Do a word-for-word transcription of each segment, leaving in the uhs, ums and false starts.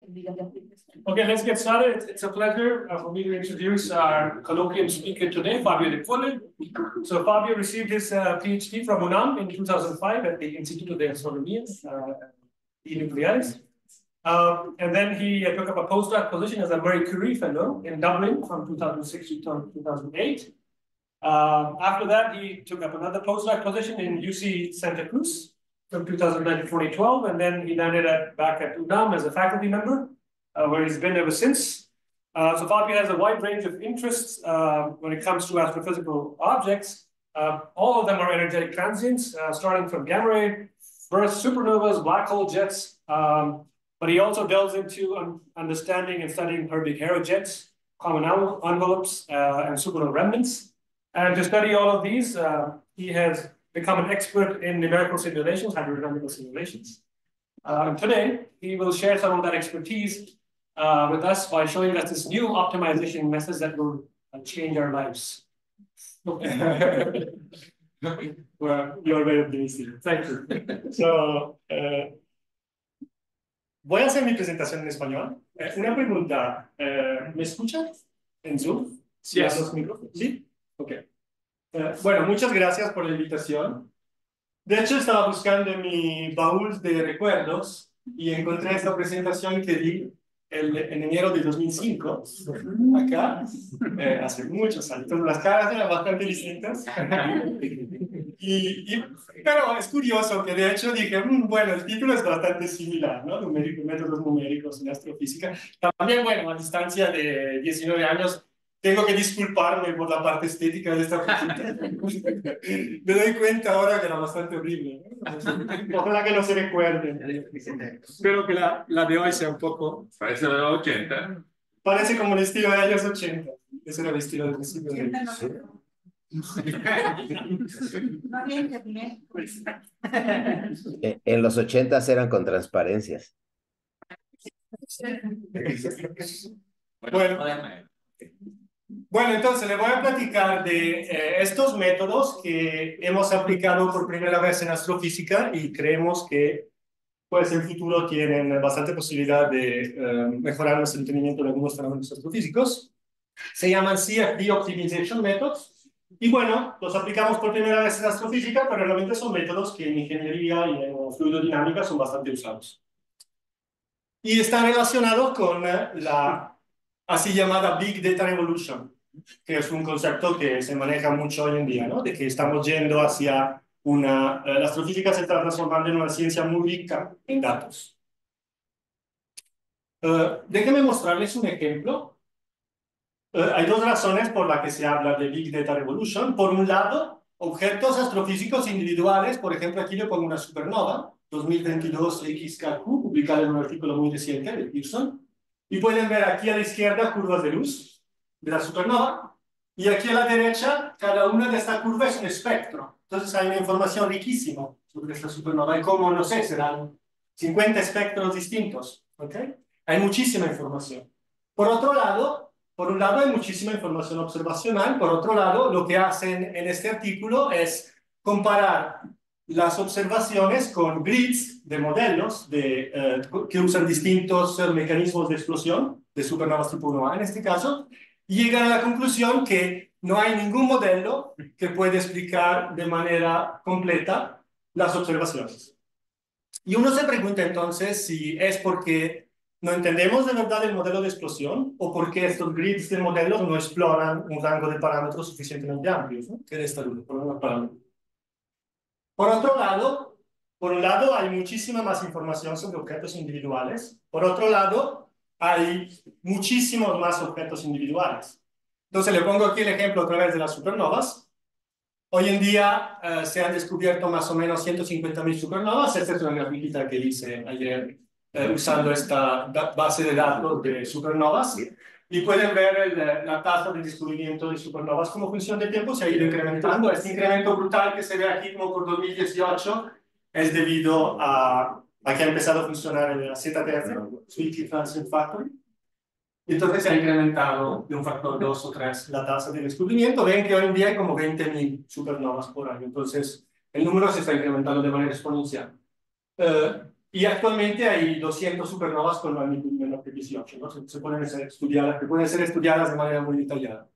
Okay, let's get started. It's a pleasure uh, for me to introduce our colloquium speaker today, Fabio De Colle. So Fabio received his uh, PhD from UNAM in two thousand five at the Instituto de Astronomía uh, y Nucleares. Um, and then he uh, took up a postdoc position as a Marie Curie Fellow in Dublin from two thousand six to two thousand eight. Um, after that, he took up another postdoc position in U C Santa Cruz from two thousand nine to twenty twelve, and then he landed at, back at UNAM as a faculty member, uh, where he's been ever since. Uh, so Fabio has a wide range of interests uh, when it comes to astrophysical objects. Uh, all of them are energetic transients, uh, starting from gamma ray, bursts, supernovas, black hole jets, um, but he also delves into um, understanding and studying Herbig Haro jets, common envelopes, uh, and supernova remnants. And to study all of these, uh, he has become an expert in numerical simulations, hydrodynamical simulations. Uh, today, he will share some of that expertise uh, with us by showing us this new optimization methods that will uh, change our lives. Well, you're very optimistic. Thank you. So, uh, voy a hacer mi presentación en español. Eh, una pregunta, eh, ¿me escuchan en Zoom? Sí. Yes. ¿Los micrófonos? Sí. Ok. Uh, bueno, muchas gracias por la invitación. De hecho, estaba buscando en mi baúl de recuerdos y encontré esta presentación que di el, en enero de dos mil cinco, acá, eh, hace muchos años. Las caras eran bastante distintas. y, y, pero es curioso que de hecho dije, mmm, bueno, el título es bastante similar, ¿no? Numérico, métodos numéricos en astrofísica. También, bueno, a distancia de diecinueve años, tengo que disculparme por la parte estética de esta presentación. Me doy cuenta ahora que era bastante horrible, ¿no? Ojalá que no se recuerden. Espero que la, la de hoy sea un poco... Parece de los ochenta. Parece como el estilo de años ochenta. Ese era el estilo del principio de años. En los ochentas eran con transparencias. Bueno, bueno, entonces le voy a platicar de eh, estos métodos que hemos aplicado por primera vez en astrofísica y creemos que pues en el futuro tienen bastante posibilidad de eh, mejorar nuestro entendimiento de algunos fenómenos astrofísicos. Se llaman C F D Optimization Methods. Y bueno, los aplicamos por primera vez en astrofísica, pero realmente son métodos que en ingeniería y en fluidodinámica son bastante usados. Y están relacionados con la así llamada Big Data Revolution, que es un concepto que se maneja mucho hoy en día, ¿no? De que estamos yendo hacia una... Eh, la astrofísica se está transformando en una ciencia muy rica en datos. Uh, déjenme mostrarles un ejemplo. Uh, hay dos razones por las que se habla de Big Data Revolution. Por un lado, objetos astrofísicos individuales, por ejemplo, aquí le pongo una supernova, dos mil veintidós X K Q, publicada en un artículo muy reciente de Pearson. Y pueden ver aquí a la izquierda curvas de luz de la supernova. Y aquí a la derecha, cada una de estas curvas es un espectro. Entonces hay una información riquísima sobre esta supernova. Y como, no sé, serán cincuenta espectros distintos. ¿Okay? Hay muchísima información. Por otro lado, por un lado hay muchísima información observacional. Por otro lado, lo que hacen en este artículo es comparar las observaciones con grids de modelos de, eh, que usan distintos eh, mecanismos de explosión, de supernovas tipo uno A en este caso, y llegan a la conclusión que no hay ningún modelo que pueda explicar de manera completa las observaciones. Y uno se pregunta entonces si es porque no entendemos de verdad el modelo de explosión o porque estos grids de modelos no exploran un rango de parámetros suficientemente amplios, ¿no? Que era esta duda, por unos parámetros. Por otro lado, por un lado hay muchísima más información sobre objetos individuales. Por otro lado, hay muchísimos más objetos individuales. Entonces le pongo aquí el ejemplo otra vez de las supernovas. Hoy en día eh, se han descubierto más o menos ciento cincuenta mil supernovas. Esta es una grafiquita que hice ayer eh, usando esta base de datos de supernovas. Y pueden ver el, la tasa de descubrimiento de supernovas como función de tiempo se ha ido incrementando. Este incremento brutal que se ve aquí como por dos mil dieciocho es debido a, a que ha empezado a funcionar el Z T F, Zwicky Transient Factor. Entonces se ha incrementado de un factor dos o tres la tasa de descubrimiento. Ven que hoy en día hay como veinte mil supernovas por año. Entonces el número se está incrementando de manera exponencial. Uh, Y actualmente hay doscientas supernovas con magnitud menor que dieciocho, ¿no? Se, se pueden ser estudiadas, que pueden ser estudiadas de manera muy detallada.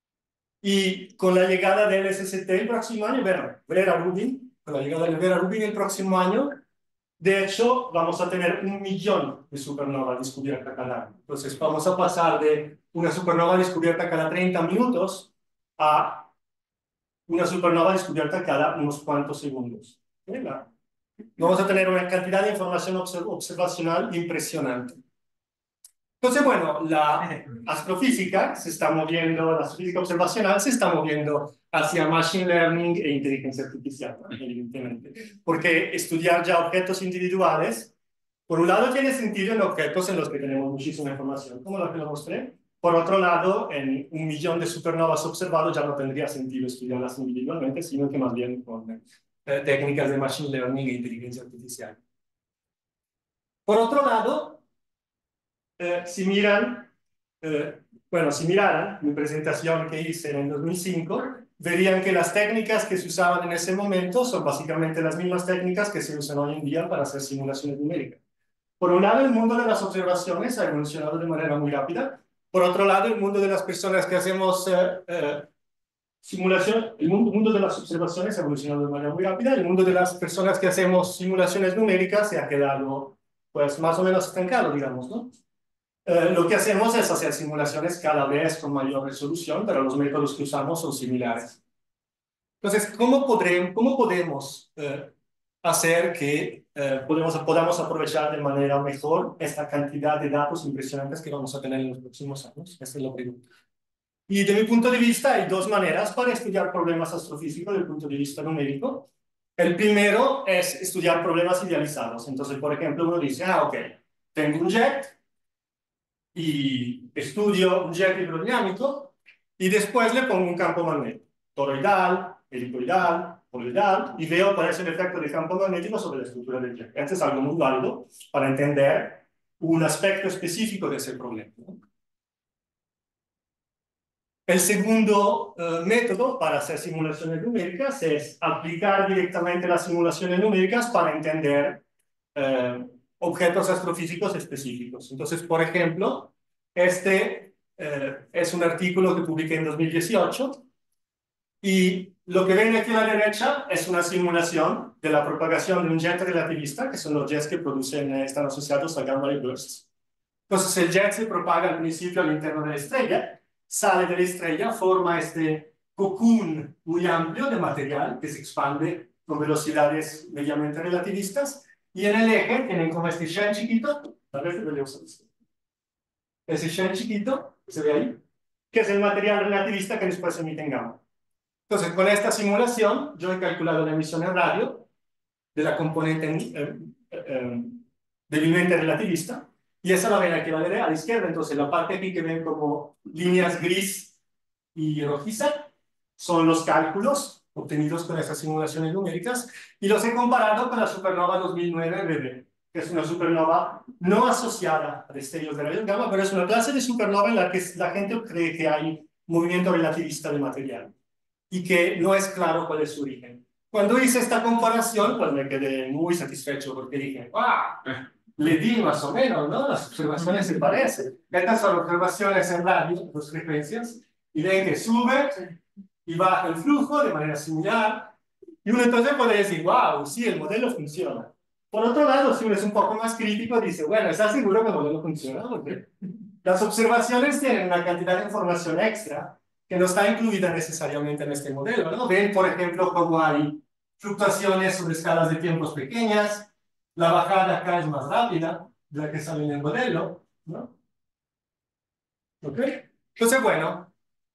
Y con la llegada del S S T el próximo año, Vera, Vera Rubin, con la llegada de Vera Rubin el próximo año, de hecho, vamos a tener un millón de supernovas descubiertas cada año. Entonces, vamos a pasar de una supernova descubierta cada treinta minutos a una supernova descubierta cada unos cuantos segundos. ¿Verdad? Vamos a tener una cantidad de información observacional impresionante. Entonces, bueno, la astrofísica se está moviendo, la astrofísica observacional se está moviendo hacia Machine Learning e inteligencia artificial, ¿no? Evidentemente. Porque estudiar ya objetos individuales, por un lado tiene sentido en objetos en los que tenemos muchísima información, como lo que lo mostré. Por otro lado, en un millón de supernovas observados ya no tendría sentido estudiarlas individualmente, sino que más bien con eh, técnicas de Machine Learning e inteligencia artificial. Por otro lado, Eh, si miran, eh, bueno, si miraran mi presentación que hice en el dos mil cinco, verían que las técnicas que se usaban en ese momento son básicamente las mismas técnicas que se usan hoy en día para hacer simulaciones numéricas. Por un lado, el mundo de las observaciones ha evolucionado de manera muy rápida. Por otro lado, el mundo de las personas que hacemos eh, eh, simulación, el mundo, mundo de las observaciones ha evolucionado de manera muy rápida. El mundo de las personas que hacemos simulaciones numéricas se ha quedado, pues, más o menos estancado, digamos, ¿no? Eh, lo que hacemos es hacer simulaciones cada vez con mayor resolución, pero los métodos que usamos son similares. Entonces, ¿cómo, podremos, cómo podemos eh, hacer que eh, podemos, podamos aprovechar de manera mejor esta cantidad de datos impresionantes que vamos a tener en los próximos años? Esa es la pregunta. Y de mi punto de vista, hay dos maneras para estudiar problemas astrofísicos desde el punto de vista numérico. El primero es estudiar problemas idealizados. Entonces, por ejemplo, uno dice, ah, ok, tengo un jet, y estudio un jet hidrodinámico y después le pongo un campo magnético, toroidal, helicoidal, poloidal, y veo cuál es el efecto del campo magnético sobre la estructura del jet. Este es algo muy válido para entender un aspecto específico de ese problema, ¿no? El segundo eh, método para hacer simulaciones numéricas es aplicar directamente las simulaciones numéricas para entender eh, objetos astrofísicos específicos. Entonces, por ejemplo, este eh, es un artículo que publiqué en dos mil dieciocho y lo que ven aquí a la derecha es una simulación de la propagación de un jet relativista, que son los jets que producen, eh, están asociados a gamma ray bursts. Entonces, el jet se propaga al principio al interno de la estrella, sale de la estrella, forma este cocoon muy amplio de material que se expande con velocidades mediamente relativistas, y en el eje tienen como este shell chiquito, tal vez lo leo ese shell chiquito, se ve ahí, que es el material relativista que después emite en gamma. Entonces, con esta simulación, yo he calculado la emisión en radio de la componente eh, eh, débilmente relativista, y esa la ven aquí a la, a la izquierda. Entonces, la parte aquí que ven como líneas gris y rojiza son los cálculos obtenidos con esas simulaciones numéricas, y los he comparado con la supernova dos mil nueve B B, que es una supernova no asociada a destellos de rayos gamma, pero es una clase de supernova en la que la gente cree que hay movimiento relativista de material y que no es claro cuál es su origen. Cuando hice esta comparación, pues me quedé muy satisfecho porque dije, ¡ah! Le di más o menos, ¿no? Las observaciones se parecen. Estas son observaciones en radio, dos frecuencias, y ven que sube y baja el flujo de manera similar. Y uno entonces puede decir, wow, sí, el modelo funciona. Por otro lado, si uno es un poco más crítico, dice, bueno, ¿estás seguro que el modelo funciona? Porque las observaciones tienen una cantidad de información extra que no está incluida necesariamente en este modelo, ¿no? Ven, por ejemplo, cómo hay fluctuaciones sobre escalas de tiempos pequeñas, la bajada acá es más rápida de la que sale en el modelo, ¿no? ¿Ok? Entonces, bueno,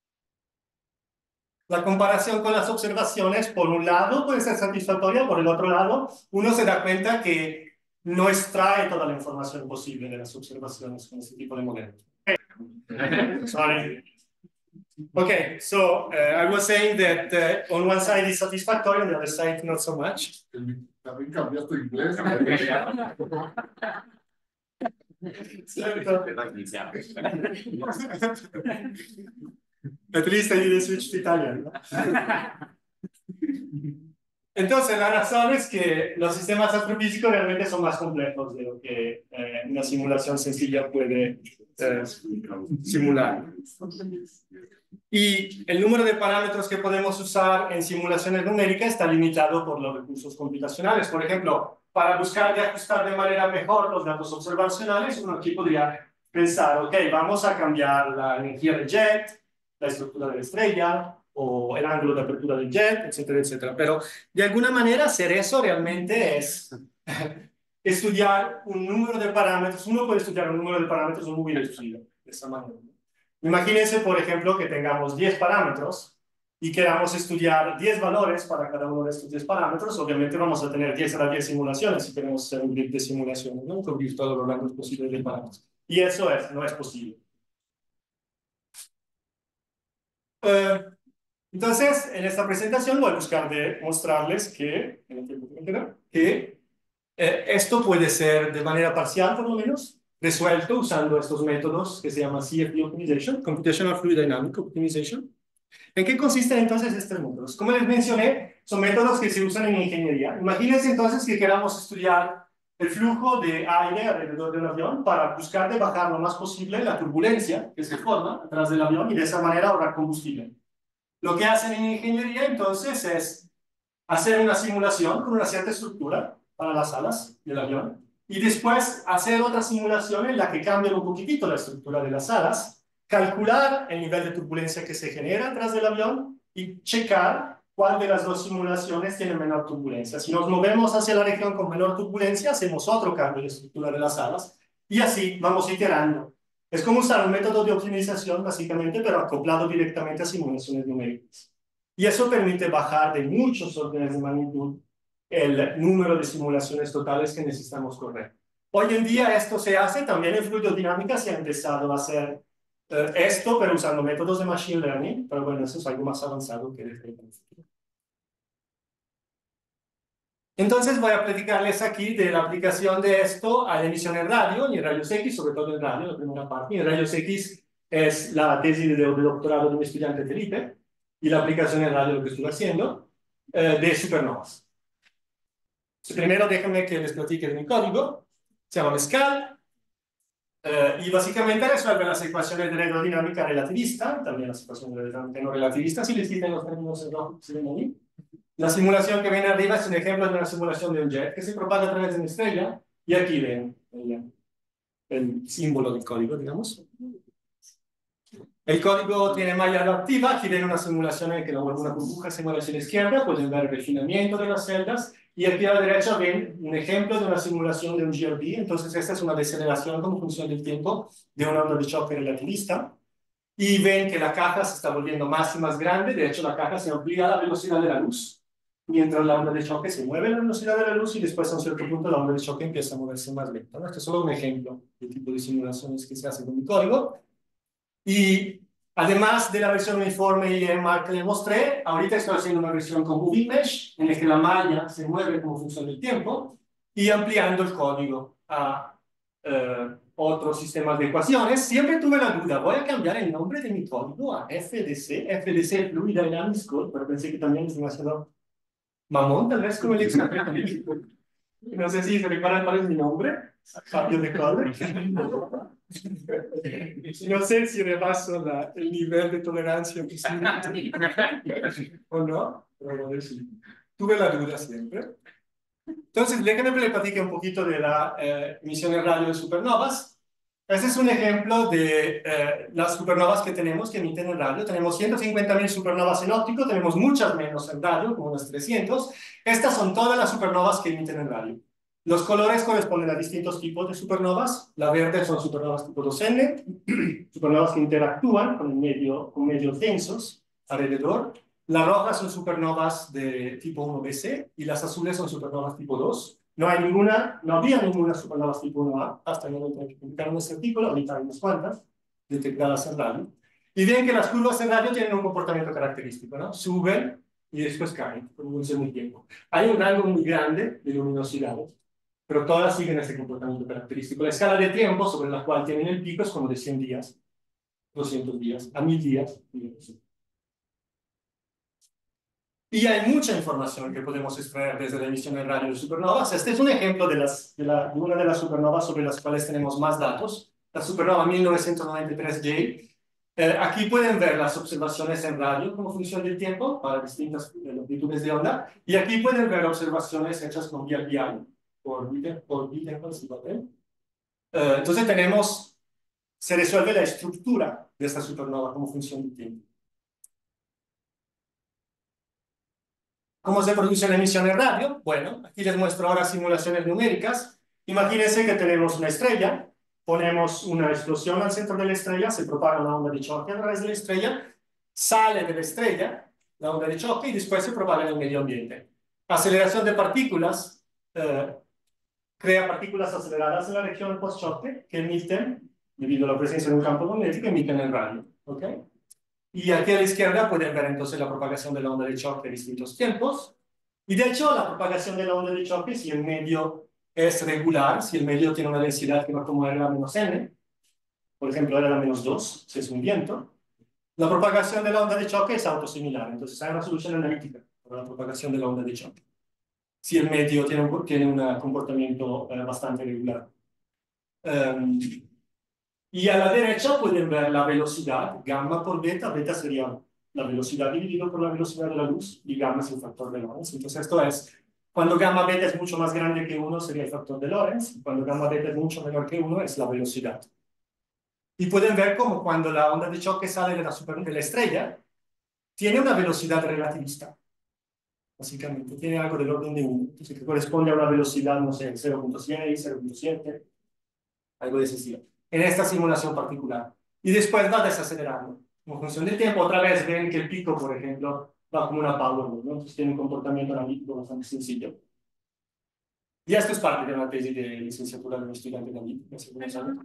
la comparación con las observaciones, por un lado, puede ser satisfactoria, por el otro lado, uno se da cuenta que no extrae toda la información posible de las observaciones con este tipo de modelos. Sorry. Okay, so uh, I was saying that uh, on one side is satisfactory, on the other side not so much. También cambias tu inglés. At least I didn't switch to Italian. No? Entonces, la razón es que los sistemas astrofísicos realmente son más complejos de lo que eh, una simulación sencilla puede eh, simular. Y el número de parámetros que podemos usar en simulaciones numéricas está limitado por los recursos computacionales. Por ejemplo, para buscar y ajustar de manera mejor los datos observacionales, uno aquí podría pensar, ok, vamos a cambiar la energía del jet, la estructura de la estrella, o el ángulo de apertura del jet, etcétera, etcétera. Pero de alguna manera hacer eso realmente es estudiar un número de parámetros. Uno puede estudiar un número de parámetros muy reducido de esa manera. Imagínense, por ejemplo, que tengamos diez parámetros y queramos estudiar diez valores para cada uno de estos diez parámetros. Obviamente vamos a tener diez a la diez simulaciones si queremos hacer un grid de simulaciones, ¿no? Cubrir todos los rangos posibles de parámetros. Y eso es, no es posible. Uh, Entonces, en esta presentación voy a buscar de mostrarles que, en el tiempo que me queda, que eh, esto puede ser de manera parcial, por lo menos, resuelto usando estos métodos que se llaman C F D Optimization, Computational Fluid Dynamic Optimization. ¿En qué consisten entonces estos métodos? Como les mencioné, son métodos que se usan en ingeniería. Imagínense entonces que queramos estudiar el flujo de aire alrededor del avión para buscar de bajar lo más posible la turbulencia que se forma atrás del avión y de esa manera ahorrar combustible. Lo que hacen en ingeniería entonces es hacer una simulación con una cierta estructura para las alas del avión y después hacer otra simulación en la que cambien un poquitito la estructura de las alas, calcular el nivel de turbulencia que se genera atrás del avión y checar cuál de las dos simulaciones tiene menor turbulencia. Si nos movemos hacia la región con menor turbulencia, hacemos otro cambio de estructura de las alas y así vamos iterando. Es como usar un método de optimización, básicamente, pero acoplado directamente a simulaciones numéricas. Y eso permite bajar de muchos órdenes de magnitud el número de simulaciones totales que necesitamos correr. Hoy en día esto se hace, también en fluidodinámica se ha empezado a hacer eh, esto, pero usando métodos de machine learning, pero bueno, eso es algo más avanzado que de Entonces voy a platicarles aquí de la aplicación de esto a la emisión en radio y en rayos X, sobre todo en radio, la primera parte. Y en rayos X es la tesis de, de doctorado de mi estudiante Felipe y la aplicación en radio, lo que estuve haciendo, eh, de supernovas. Primero déjenme que les platique de mi código. Se llama Mescal eh, y básicamente resuelve las ecuaciones de aerodinámica relativista, también las ecuaciones de aerodinámica no relativista, si les quiten los términos en rojo que se ven ahí. La simulación que viene arriba es un ejemplo de una simulación de un jet que se propaga a través de una estrella. Y aquí ven el, el símbolo del código, digamos. El código tiene malla adaptiva. Aquí ven una simulación en que una burbuja se mueve hacia la izquierda. Pueden ver el refinamiento de las celdas. Y aquí a la derecha ven un ejemplo de una simulación de un G R D. Entonces esta es una deceleración como función del tiempo de una onda de choque relativista. Y ven que la caja se está volviendo más y más grande. De hecho, la caja se amplía a la velocidad de la luz, mientras la onda de choque se mueve a la velocidad de la luz y después a un cierto punto la onda de choque empieza a moverse más lento, ¿no? Este es solo un ejemplo del tipo de simulaciones que se hacen con mi código. Y además de la versión uniforme y en que les mostré, ahorita estoy haciendo una versión con Moving Mesh, en la que la malla se mueve como función del tiempo, y ampliando el código a eh, otros sistemas de ecuaciones. Siempre tuve la duda, voy a cambiar el nombre de mi código a F D C, F D C Fluid Dynamics Code, pero pensé que también es demasiado mamón, tal vez, como el examen. No sé si se recuerdan cuál es mi nombre. Fabio de Coller. No sé si rebaso la, el nivel de tolerancia o no, pero bueno, sí. Tuve la duda siempre. Entonces, déjenme que les platique un poquito de la eh, emisión en radio de supernovas. Este es un ejemplo de eh, las supernovas que tenemos que emiten en radio. Tenemos ciento cincuenta mil supernovas en óptico, tenemos muchas menos en radio, como unas trescientas. Estas son todas las supernovas que emiten en radio. Los colores corresponden a distintos tipos de supernovas. La verde son supernovas tipo dos N, supernovas que interactúan con, el medio, con medios densos alrededor. Las rojas son supernovas de tipo uno B C y las azules son supernovas tipo dos. No hay ninguna, no había ninguna supernova tipo uno A hasta el momento en que publicaron este artículo. Ahorita hay unas cuantas detectadas en radio. Y ven que las curvas en radio tienen un comportamiento característico, ¿no? Suben y después caen por un muy tiempo. Hay un rango muy grande de luminosidad, pero todas siguen ese comportamiento característico. La escala de tiempo sobre la cual tienen el pico es como de cien días, doscientos días, a mil días. Y hay mucha información que podemos extraer desde la emisión en radio de supernovas. Este es un ejemplo de, las, de, la, de una de las supernovas sobre las cuales tenemos más datos, la supernova mil novecientos noventa y tres J. Eh, aquí pueden ver las observaciones en radio como función del tiempo para distintas longitudes de onda. Y aquí pueden ver observaciones hechas con V R B I por Wittenhall y papel. Eh, entonces tenemos, se resuelve la estructura de esta supernova como función del tiempo. ¿Cómo se produce la emisión en radio? Bueno, aquí les muestro ahora simulaciones numéricas. Imagínense que tenemos una estrella, ponemos una explosión al centro de la estrella, se propaga una onda de choque a través de la estrella, sale de la estrella la onda de choque y después se propaga en el medio ambiente. Aceleración de partículas, eh, crea partículas aceleradas en la región post-choque que emiten, debido a la presencia de un campo magnético, emiten en radio. ¿Ok? Y aquí a la izquierda pueden ver entonces la propagación de la onda de choque a distintos tiempos. Y de hecho, la propagación de la onda de choque, si el medio es regular, si el medio tiene una densidad que va como R a menos n, por ejemplo, R a menos dos, si es un viento, la propagación de la onda de choque es autosimilar. Entonces hay una solución analítica para la propagación de la onda de choque, si el medio tiene un, tiene un comportamiento eh, bastante regular. Um, Y a la derecha pueden ver la velocidad, gamma por beta. Beta sería la velocidad dividido por la velocidad de la luz, y gamma es el factor de Lorentz. Entonces esto es, cuando gamma beta es mucho más grande que uno, sería el factor de Lorentz. Cuando gamma beta es mucho menor que uno, es la velocidad. Y pueden ver cómo cuando la onda de choque sale de la, super, de la estrella, tiene una velocidad relativista. Básicamente, tiene algo del orden de uno. Entonces, que corresponde a una velocidad, no sé, cero punto seis, cero punto siete, algo de ese estilo, en esta simulación particular. Y después va desacelerando. En función del tiempo, otra vez ven que el pico, por ejemplo, va como una power law, ¿no? Entonces tiene un comportamiento analítico bastante sencillo. Y esto es parte de una tesis de licenciatura de un estudiante de analítica, según saben.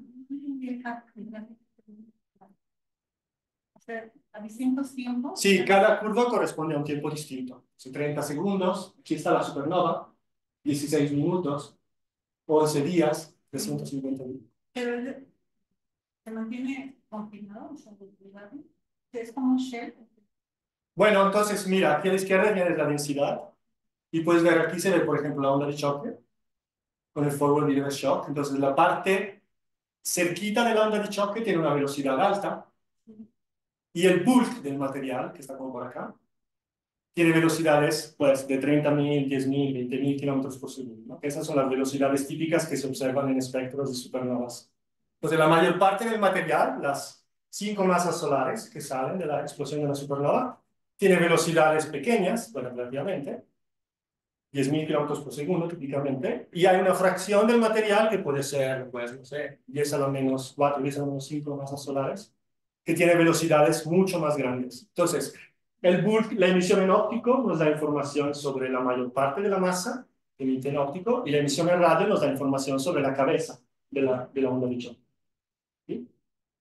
O sea, a distintos tiempos. Sí, cada curva corresponde a un tiempo distinto. Si treinta segundos, aquí está la supernova, dieciséis minutos, once días, trescientos cincuenta minutos. Pero se mantiene confinado, o sea, es como un shell. Bueno, entonces mira, aquí a la izquierda tienes la densidad y puedes ver, aquí se ve, por ejemplo, la onda de choque con el forward reverse shock. Entonces la parte cerquita de la onda de choque tiene una velocidad alta y el bulk del material, que está como por acá, tiene velocidades pues, de treinta mil, diez mil, veinte mil kilómetros por segundo, ¿no? Esas son las velocidades típicas que se observan en espectros de supernovas. Entonces la mayor parte del material, las cinco masas solares que salen de la explosión de la supernova, tiene velocidades pequeñas, bueno, relativamente, diez mil kilómetros por segundo típicamente, y hay una fracción del material que puede ser, pues, no sé, diez a la menos cuatro, diez a la menos cinco masas solares, que tiene velocidades mucho más grandes. Entonces, el bulk, la emisión en óptico nos da información sobre la mayor parte de la masa que emite en óptico, y la emisión en radio nos da información sobre la cabeza de la, de la onda de choque. ¿Sí?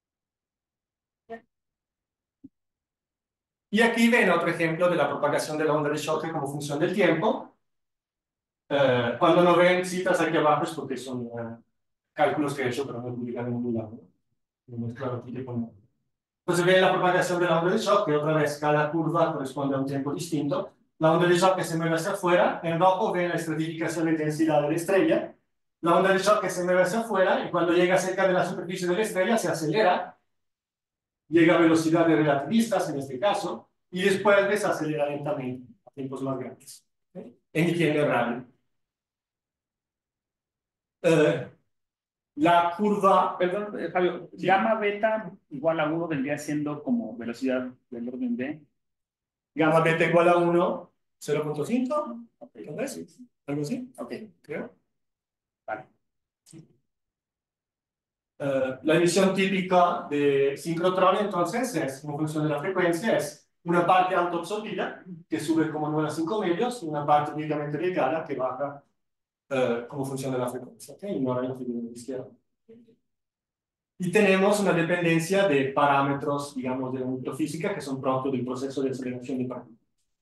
Y aquí ven otro ejemplo de la propagación de la onda de choque como función del tiempo. Eh, cuando no ven citas aquí abajo es porque son uh, cálculos que he hecho, pero no he publicado en ningún lado. No es claro aquí que pongo. Entonces ven la propagación de la onda de choque, otra vez cada curva corresponde a un tiempo distinto. La onda de choque se mueve hacia afuera, en rojo ven la estratificación de densidad de la estrella. La onda de choque se mueve hacia afuera y cuando llega cerca de la superficie de la estrella se acelera, llega a velocidades relativistas en este caso, y después desacelera lentamente a tiempos más grandes, ¿okay? Emitiendo radio. Uh, la curva, Perdón, eh, Fabio, Sí. gamma beta igual a uno vendría siendo como velocidad del orden de. gamma beta igual a uno, cero punto cinco, Ok, ¿lo ves? ¿Algo así? ok, Creo. vale. Uh, la emisión típica de sincrotrón, entonces, es, en función de la frecuencia, es una parte autoabsorbida, que sube como nueve a cinco medios, y una parte únicamente delgada, que baja uh, como función de la frecuencia. ¿Okay? Ignora la figura de la izquierda. Y tenemos una dependencia de parámetros, digamos, de la microfísica, que son producto del proceso de aceleración de partículas.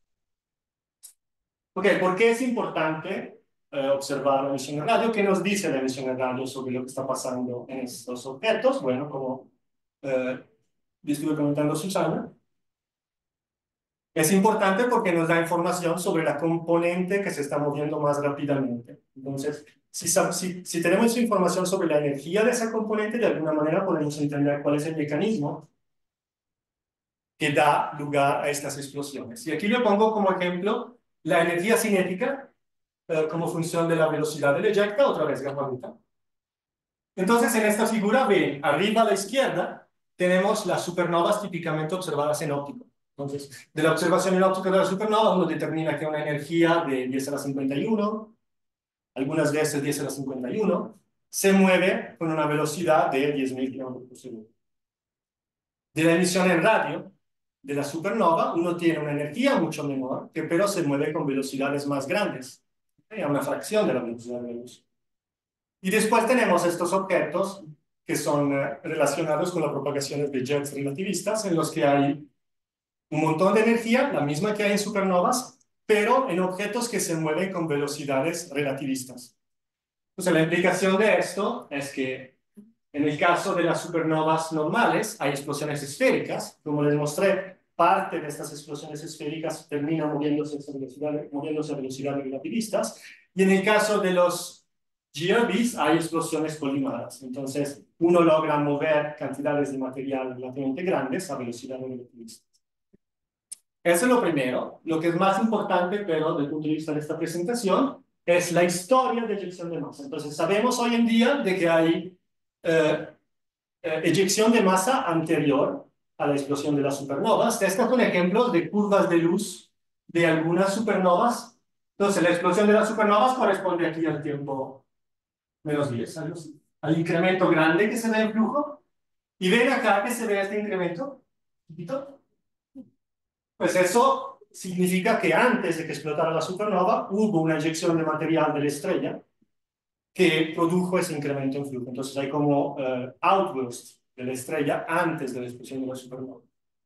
Ok, ¿por qué es importante eh, observar la emisión en radio? ¿Qué nos dice la emisión en radio sobre lo que está pasando en estos objetos? Bueno, como eh, estuve comentando Susana, Es importante porque nos da información sobre la componente que se está moviendo más rápidamente. Entonces, si, si, si tenemos información sobre la energía de esa componente, de alguna manera podemos entender cuál es el mecanismo que da lugar a estas explosiones. Y aquí le pongo como ejemplo la energía cinética eh, como función de la velocidad del eyecta, otra vez gamma beta. Entonces, en esta figura, ven, arriba a la izquierda, tenemos las supernovas típicamente observadas en óptico. Entonces, de la observación en óptico de la supernova, uno determina que una energía de diez a la cincuenta y uno, algunas veces diez a la cincuenta y uno, se mueve con una velocidad de diez mil kilómetros por segundo. De la emisión en radio de la supernova, uno tiene una energía mucho menor, que pero se mueve con velocidades más grandes, a una fracción de la velocidad de la luz. Y después tenemos estos objetos que son eh, relacionados con la propagación de jets relativistas, en los que hay un montón de energía, la misma que hay en supernovas, pero en objetos que se mueven con velocidades relativistas. Entonces, la implicación de esto es que en el caso de las supernovas normales hay explosiones esféricas. Como les mostré, parte de estas explosiones esféricas terminan moviéndose a velocidades, moviéndose a velocidades relativistas. Y en el caso de los G R Bs hay explosiones colimadas. Entonces, uno logra mover cantidades de material relativamente grandes a velocidades relativistas. Eso es lo primero. Lo que es más importante, pero desde el punto de vista de esta presentación, es la historia de eyección de masa. Entonces, sabemos hoy en día de que hay eh, eh, eyección de masa anterior a la explosión de las supernovas. Estos son ejemplos de curvas de luz de algunas supernovas. Entonces, la explosión de las supernovas corresponde aquí al tiempo menos diez, algo así, al incremento grande que se ve en flujo. Y ven acá que se ve este incremento, chiquito. Pues eso significa que antes de que explotara la supernova hubo una eyección de material de la estrella que produjo ese incremento en flujo. Entonces hay como uh, outburst de la estrella antes de la explosión de la supernova.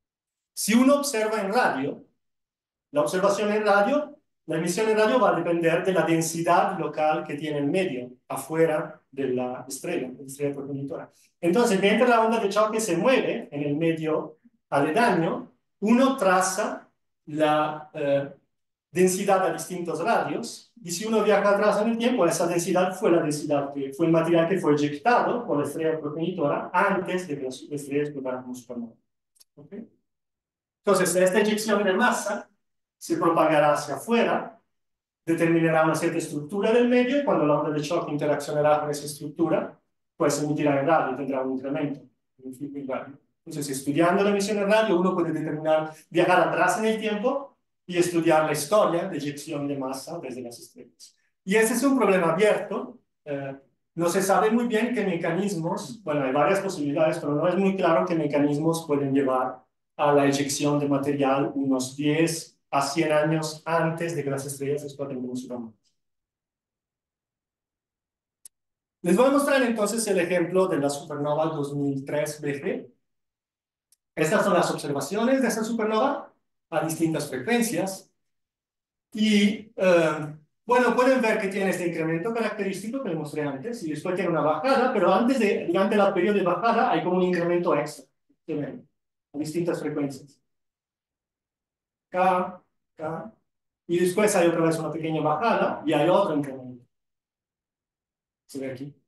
Si uno observa en radio, la observación en radio, la emisión en radio va a depender de la densidad local que tiene en medio, afuera de la estrella, de la estrella progenitora. Entonces, mientras la onda de choque se mueve en el medio aledaño, uno traza la eh, densidad a distintos radios, y si uno viaja atrás en el tiempo, esa densidad fue la densidad que fue el material que fue eyectado por la estrella progenitora antes de que la estrella explotara como supernova. ¿Okay? Entonces, esta eyección de masa se propagará hacia afuera, determinará una cierta estructura del medio, y cuando la onda de choque interaccionará con esa estructura, pues emitirá en radio, tendrá un incremento en el flujo en radio. Entonces, estudiando la emisión en radio, uno puede determinar, viajar atrás en el tiempo y estudiar la historia de eyección de masa desde las estrellas. Y ese es un problema abierto. Eh, no se sabe muy bien qué mecanismos, bueno, hay varias posibilidades, pero no es muy claro qué mecanismos pueden llevar a la eyección de material unos diez a cien años antes de que las estrellas exploten como supernovas. Les voy a mostrar entonces el ejemplo de la supernova dos mil tres B G. Estas son las observaciones de esta supernova a distintas frecuencias. Y, eh, bueno, pueden ver que tiene este incremento característico que les mostré antes, y después tiene una bajada, pero antes de, durante la periodo de bajada, hay como un incremento extra, a distintas frecuencias. K, K, y después hay otra vez una pequeña bajada, y hay otro incremento. Se ve aquí.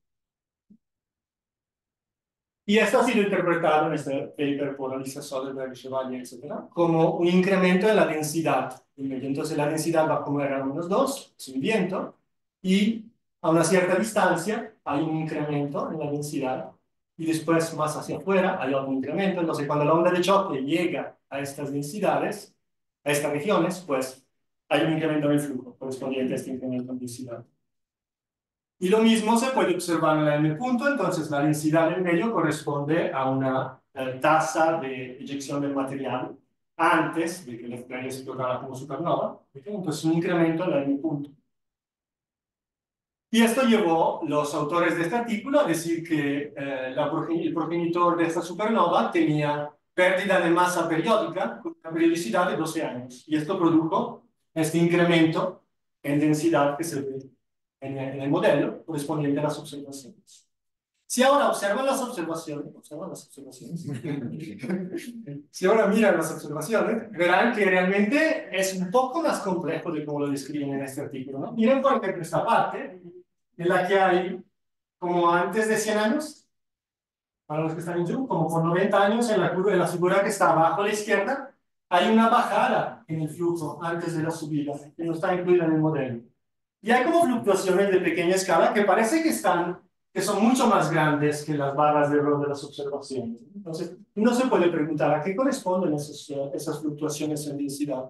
Y esto ha sido interpretado en este paper por Alicia Soderberg, Chevalier, etcétera, como un incremento de la densidad del medio. Entonces la densidad va como era menos dos, sin viento, y a una cierta distancia hay un incremento en la densidad, y después más hacia afuera hay otro incremento. Entonces cuando la onda de choque llega a estas densidades, a estas regiones, pues hay un incremento en el flujo correspondiente a este incremento en densidad. Y lo mismo se puede observar en la M punto, entonces la densidad del medio corresponde a una eh, tasa de eyección del material antes de que la estrella explotara como supernova, entonces un incremento en la M punto. Y esto llevó los autores de este artículo a decir que eh, la progen el progenitor de esta supernova tenía pérdida de masa periódica con una periodicidad de doce años, y esto produjo este incremento en densidad que se ve en el modelo correspondiente a las observaciones. Si ahora observan las observaciones, observan las observaciones, si ahora miran las observaciones, verán que realmente es un poco más complejo de como lo describen en este artículo, ¿no? Miren, por ejemplo, esta parte, en la que hay, como antes de cien años, para los que están en Zoom, como por noventa años, en la, curva, en la figura que está abajo a la izquierda, hay una bajada en el flujo antes de la subida, que no está incluida en el modelo. Y hay como fluctuaciones de pequeña escala que parece que están, que son mucho más grandes que las barras de error de las observaciones. Entonces, uno se puede preguntar a qué corresponden esos, esas fluctuaciones en densidad.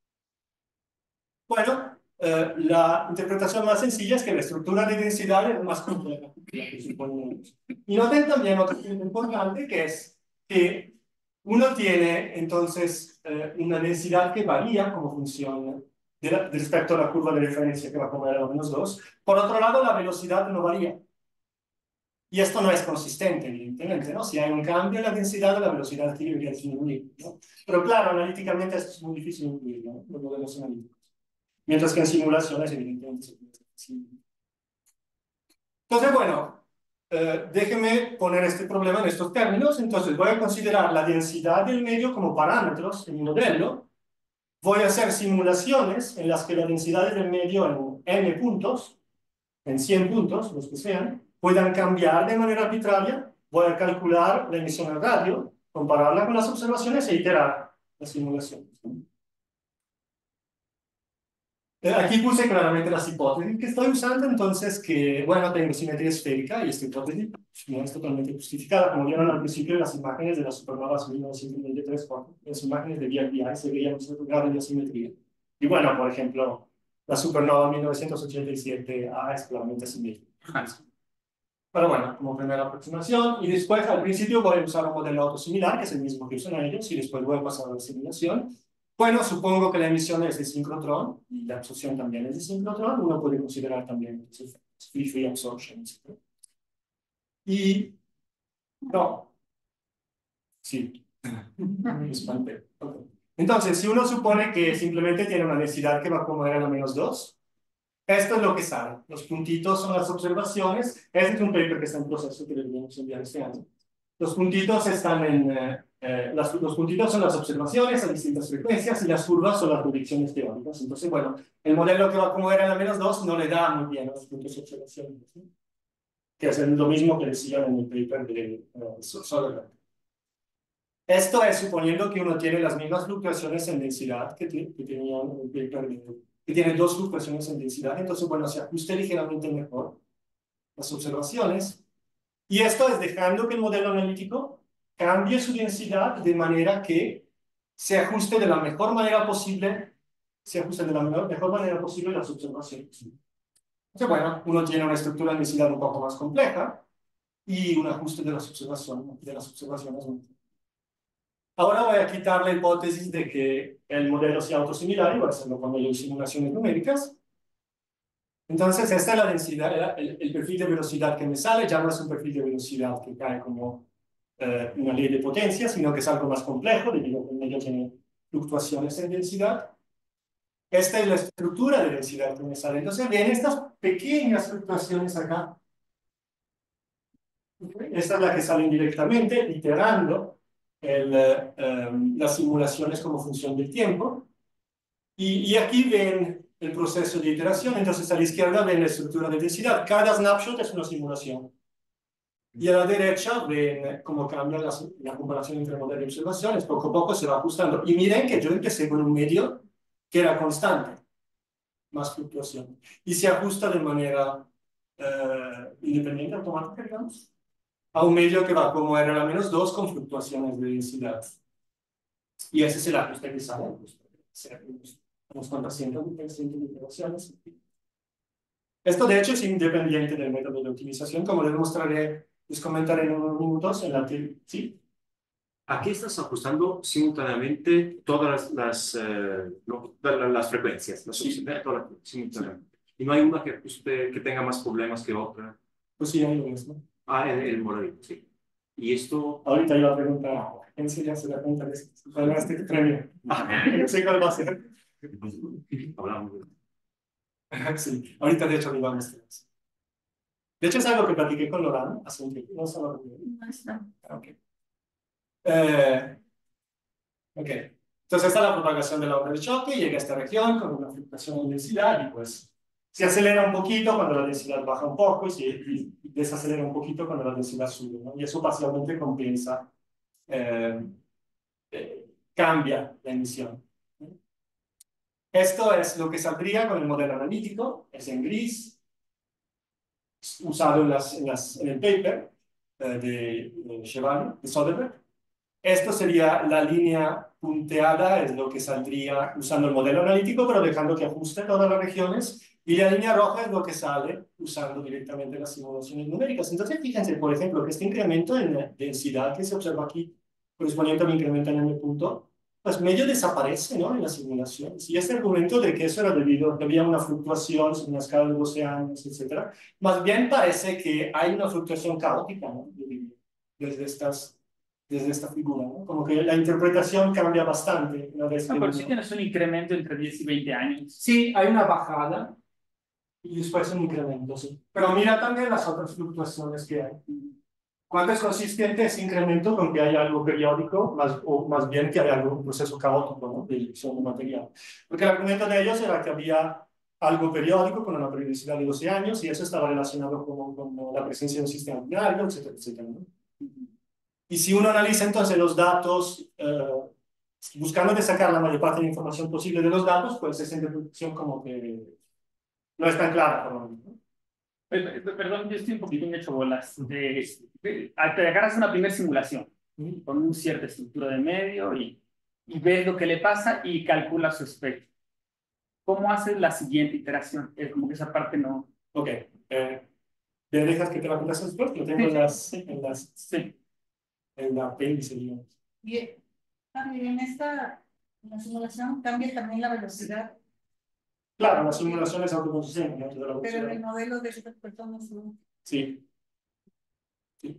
Bueno, eh, la interpretación más sencilla es que la estructura de densidad es más compleja que la que suponemos. Y noten también otro punto importante, que es que uno tiene entonces eh, una densidad que varía como función de la, de respecto a la curva de referencia que va a comer a menos dos. Por otro lado, la velocidad no varía. Y esto no es consistente, evidentemente, ¿no? Si hay un cambio en la densidad, la velocidad aquí debería disminuir, ¿no? Pero claro, analíticamente esto es muy difícil de incluir, ¿no? Los modelos analíticos. Mientras que en simulaciones, evidentemente, se puede hacer así. Entonces, bueno, eh, déjenme poner este problema en estos términos. Entonces, voy a considerar la densidad del medio como parámetros en mi modelo. Voy a hacer simulaciones en las que la densidad del medio en n puntos, en cien puntos, los que sean, puedan cambiar de manera arbitraria. Voy a calcular la emisión al radio, compararla con las observaciones e iterar las simulaciones. Aquí puse claramente las hipótesis que estoy usando, entonces que, bueno, tengo simetría esférica y esta hipótesis no es totalmente justificada. Como vieron al principio, las imágenes de las supernovas mil novecientos veintitrés, las imágenes de V I A se veían un cierto grado de asimetría. Y bueno, por ejemplo, la supernova mil novecientos ochenta y siete A es claramente asimétrica. Pero bueno, como primera aproximación, y después al principio voy a usar un modelo autosimilar, que es el mismo que usan ellos, y después voy a pasar a la simulación. Bueno, supongo que la emisión es de sincrotrón, y la absorción también es de sincrotrón, uno puede considerar también free free absorption, etcétera. Y, no, sí, me espanté. Okay. Entonces, si uno supone que simplemente tiene una densidad que va como era la menos dos, esto es lo que sale. Los puntitos son las observaciones. Este es un paper que está en proceso que deberíamos enviar este año. Los puntitos están en... Eh, eh, las, los puntitos son las observaciones a distintas frecuencias y las curvas son las predicciones teóricas. Entonces, bueno, el modelo que va como era la menos dos no le da muy bien a los puntos de observación, ¿sí? Que es lo mismo que decían en el paper de uh, Soderbergh. Esto es suponiendo que uno tiene las mismas fluctuaciones en densidad que, que tenían en el paper de... que tiene dos fluctuaciones en densidad, entonces, bueno, se ajuste ligeramente mejor las observaciones. Y esto es dejando que el modelo analítico cambie su densidad de manera que se ajuste de la mejor manera posible, se ajuste de la mejor, mejor manera posible las observaciones. Entonces, bueno, uno tiene una estructura de densidad un poco más compleja y un ajuste de las observaciones. De las observaciones. Ahora voy a quitar la hipótesis de que el modelo sea autosimilar y voy a hacerlo con medio de simulaciones numéricas. Entonces, esta es la densidad, el, el perfil de velocidad que me sale. Ya no es un perfil de velocidad que cae como eh, una ley de potencia, sino que es algo más complejo, debido a que el medio tiene fluctuaciones en densidad. Esta es la estructura de densidad que me sale. Entonces, ven estas pequeñas fluctuaciones acá. Esta es la que sale indirectamente, iterando el, eh, um, las simulaciones como función del tiempo. Y, y aquí ven el proceso de iteración. Entonces, a la izquierda ven la estructura de densidad. Cada snapshot es una simulación. Y a la derecha ven cómo cambia la, la comparación entre modelo y observaciones. Poco a poco se va ajustando. Y miren que yo empecé con un medio que era constante, más fluctuación. Y se ajusta de manera eh, independiente, automática, digamos, a un medio que va como R a la menos dos con fluctuaciones de densidad. Y ese es el ajuste que sale. Unos cuantos cientos de iteraciones. Esto, de hecho, es independiente del método de optimización, como les mostraré, les comentaré en unos minutos en la que, ¿sí? Aquí estás ajustando simultáneamente todas las, las, eh, no, las, las frecuencias, las Sí. todas simultáneamente. Y no hay una que, ajuste, que tenga más problemas que otra. Pues sí, hay lo mismo. Ah, el, el moradito, sí. Y esto... Ahorita iba a preguntar, ¿quién se ya se da cuenta de esto? ¿Cuál es este premio? No sé cuál va a ser. Hablamos de... Sí, ahorita de hecho lo vamos a mostrar. De hecho, es algo que platiqué con Lorán hace un tiempo. No estaba No está. Ok. Eh, ok. Entonces, esta es la propagación de la onda de choque, llega a esta región con una fluctuación de densidad y pues se acelera un poquito cuando la densidad baja un poco y, se, y desacelera un poquito cuando la densidad sube, ¿no? Y eso parcialmente compensa, eh, eh, cambia la emisión. Esto es lo que saldría con el modelo analítico, es en gris, usado en, las, en, las, en el paper eh, de, de Chevalier, de Soderbergh. Esto sería la línea punteada, es lo que saldría usando el modelo analítico, pero dejando que ajuste todas las regiones. Y la línea roja es lo que sale usando directamente las simulaciones numéricas. Entonces, fíjense, por ejemplo, que este incremento en densidad que se observa aquí, correspondiente al incremento en m punto, pues medio desaparece, ¿no?, en las simulaciones. Y este argumento de que eso era debido, que había una fluctuación en una escala de doce años, etcétera, más bien parece que hay una fluctuación caótica, ¿no?, desde estas desde esta figura, ¿no? Como que la interpretación cambia bastante una vez No, que pero uno- sí tienes un incremento entre diez y veinte años. Sí, hay una bajada y después un incremento, sí. Pero mira también las otras fluctuaciones que hay. ¿Cuánto es consistente ese incremento con que hay algo periódico, más, o más bien que hay algo, un proceso caótico, ¿no?, de elección de material? Porque el argumento de ellos era que había algo periódico con una periodicidad de doce años y eso estaba relacionado con, con la presencia de un sistema binario, etcétera, etcétera, ¿no? Y si uno analiza entonces los datos, eh, buscando de sacar la mayor parte de la información posible de los datos, pues esa interpretación como que no es tan clara, por lo menos, ¿no? Eh, eh, Perdón, yo estoy un poquitín hecho bolas. Eh, eh, te agarras una primera simulación con una cierta estructura de medio y, y ves lo que le pasa y calculas su espectro. ¿Cómo haces la siguiente iteración? Es como que esa parte no... Ok. Eh, ¿me dejas que te la cuentes después? Lo tengo Sí, en sí. las, en las, Sí. en la apéndice, digamos. Y también en esta en la simulación cambia también la velocidad, Claro, las simulaciones autoconsistentes dentro de la pero en el velocidad. modelo de estas personas no. Sí. Sí.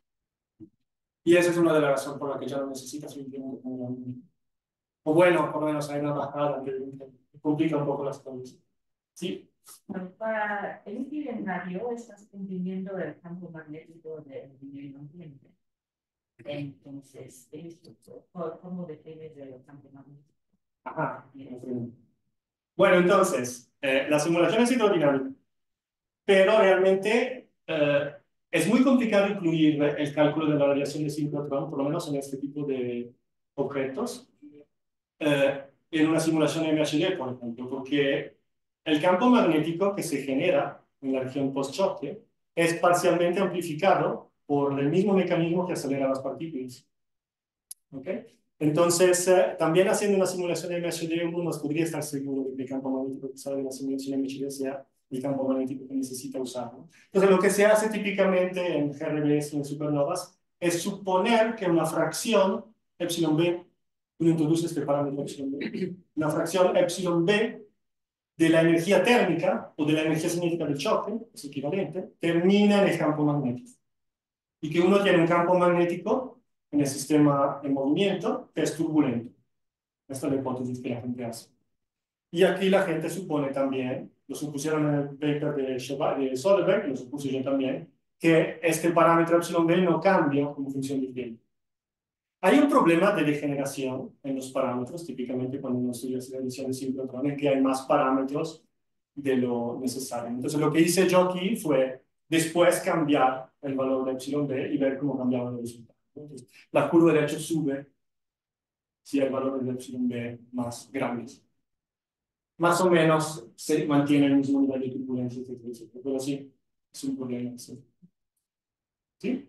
Y esa es una de las razones por la que ya no necesitas un tiempo muy grande. O bueno, por lo menos hay una bajada que que complica un poco las cosas. Sí. Bueno, para el itinerario estás cumpliendo el campo magnético del medio ambiente. Entonces, esto, ¿cómo dependes del campo magnético? Ajá. Bueno, entonces, eh, la simulación es hidrodinámica, pero realmente eh, es muy complicado incluir el cálculo de la radiación de sincrotrón, por lo menos en este tipo de objetos, eh, en una simulación M H D, por ejemplo, porque el campo magnético que se genera en la región post-choque es parcialmente amplificado por el mismo mecanismo que acelera las partículas. ¿Ok? Entonces, eh, también haciendo una simulación M H D, uno no podría estar seguro de que el campo magnético que sale de la simulación M H D sea el campo magnético que necesita usar, ¿no? Entonces, lo que se hace típicamente en G R B S y en supernovas es suponer que una fracción epsilon b, uno introduce este parámetro epsilon b, una fracción epsilon b de la energía térmica o de la energía cinética del choque, es equivalente, termina en el campo magnético. Y que uno tiene un campo magnético en el sistema en movimiento que es turbulento. Esta es la hipótesis que la gente hace. Y aquí la gente supone también, lo supusieron en el paper de, de Soderbergh, lo supuse yo también, que este parámetro epsilon b no cambia como función del tiempo. Hay un problema de degeneración en los parámetros, típicamente cuando uno estudia la edición de sincrotrón, en que hay más parámetros de lo necesario. Entonces lo que hice yo aquí fue después cambiar el valor de epsilon b y ver cómo cambiaba el resultado. Entonces, la curva de hecho sube si hay valores de epsilon b más grandes. Más o menos se mantiene el mismo nivel de turbulencia, etcétera, etcétera. Pero sí, es un problema. ¿Sí? ¿Sí?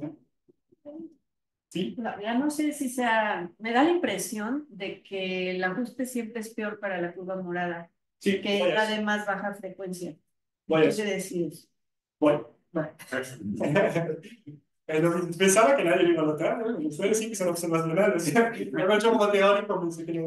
¿Sí? No, ya no sé si sea, me da la impresión de que el ajuste siempre es peor para la curva morada, Sí, que voy es a la eso. de más baja frecuencia. Voy a ¿Qué eso. te decides? Voy. Bueno, Eh, no, pensaba que nadie lo iba a notar, ¿no? Ustedes sí que son observacionales. Me lo he hecho como teórico, pensé que no.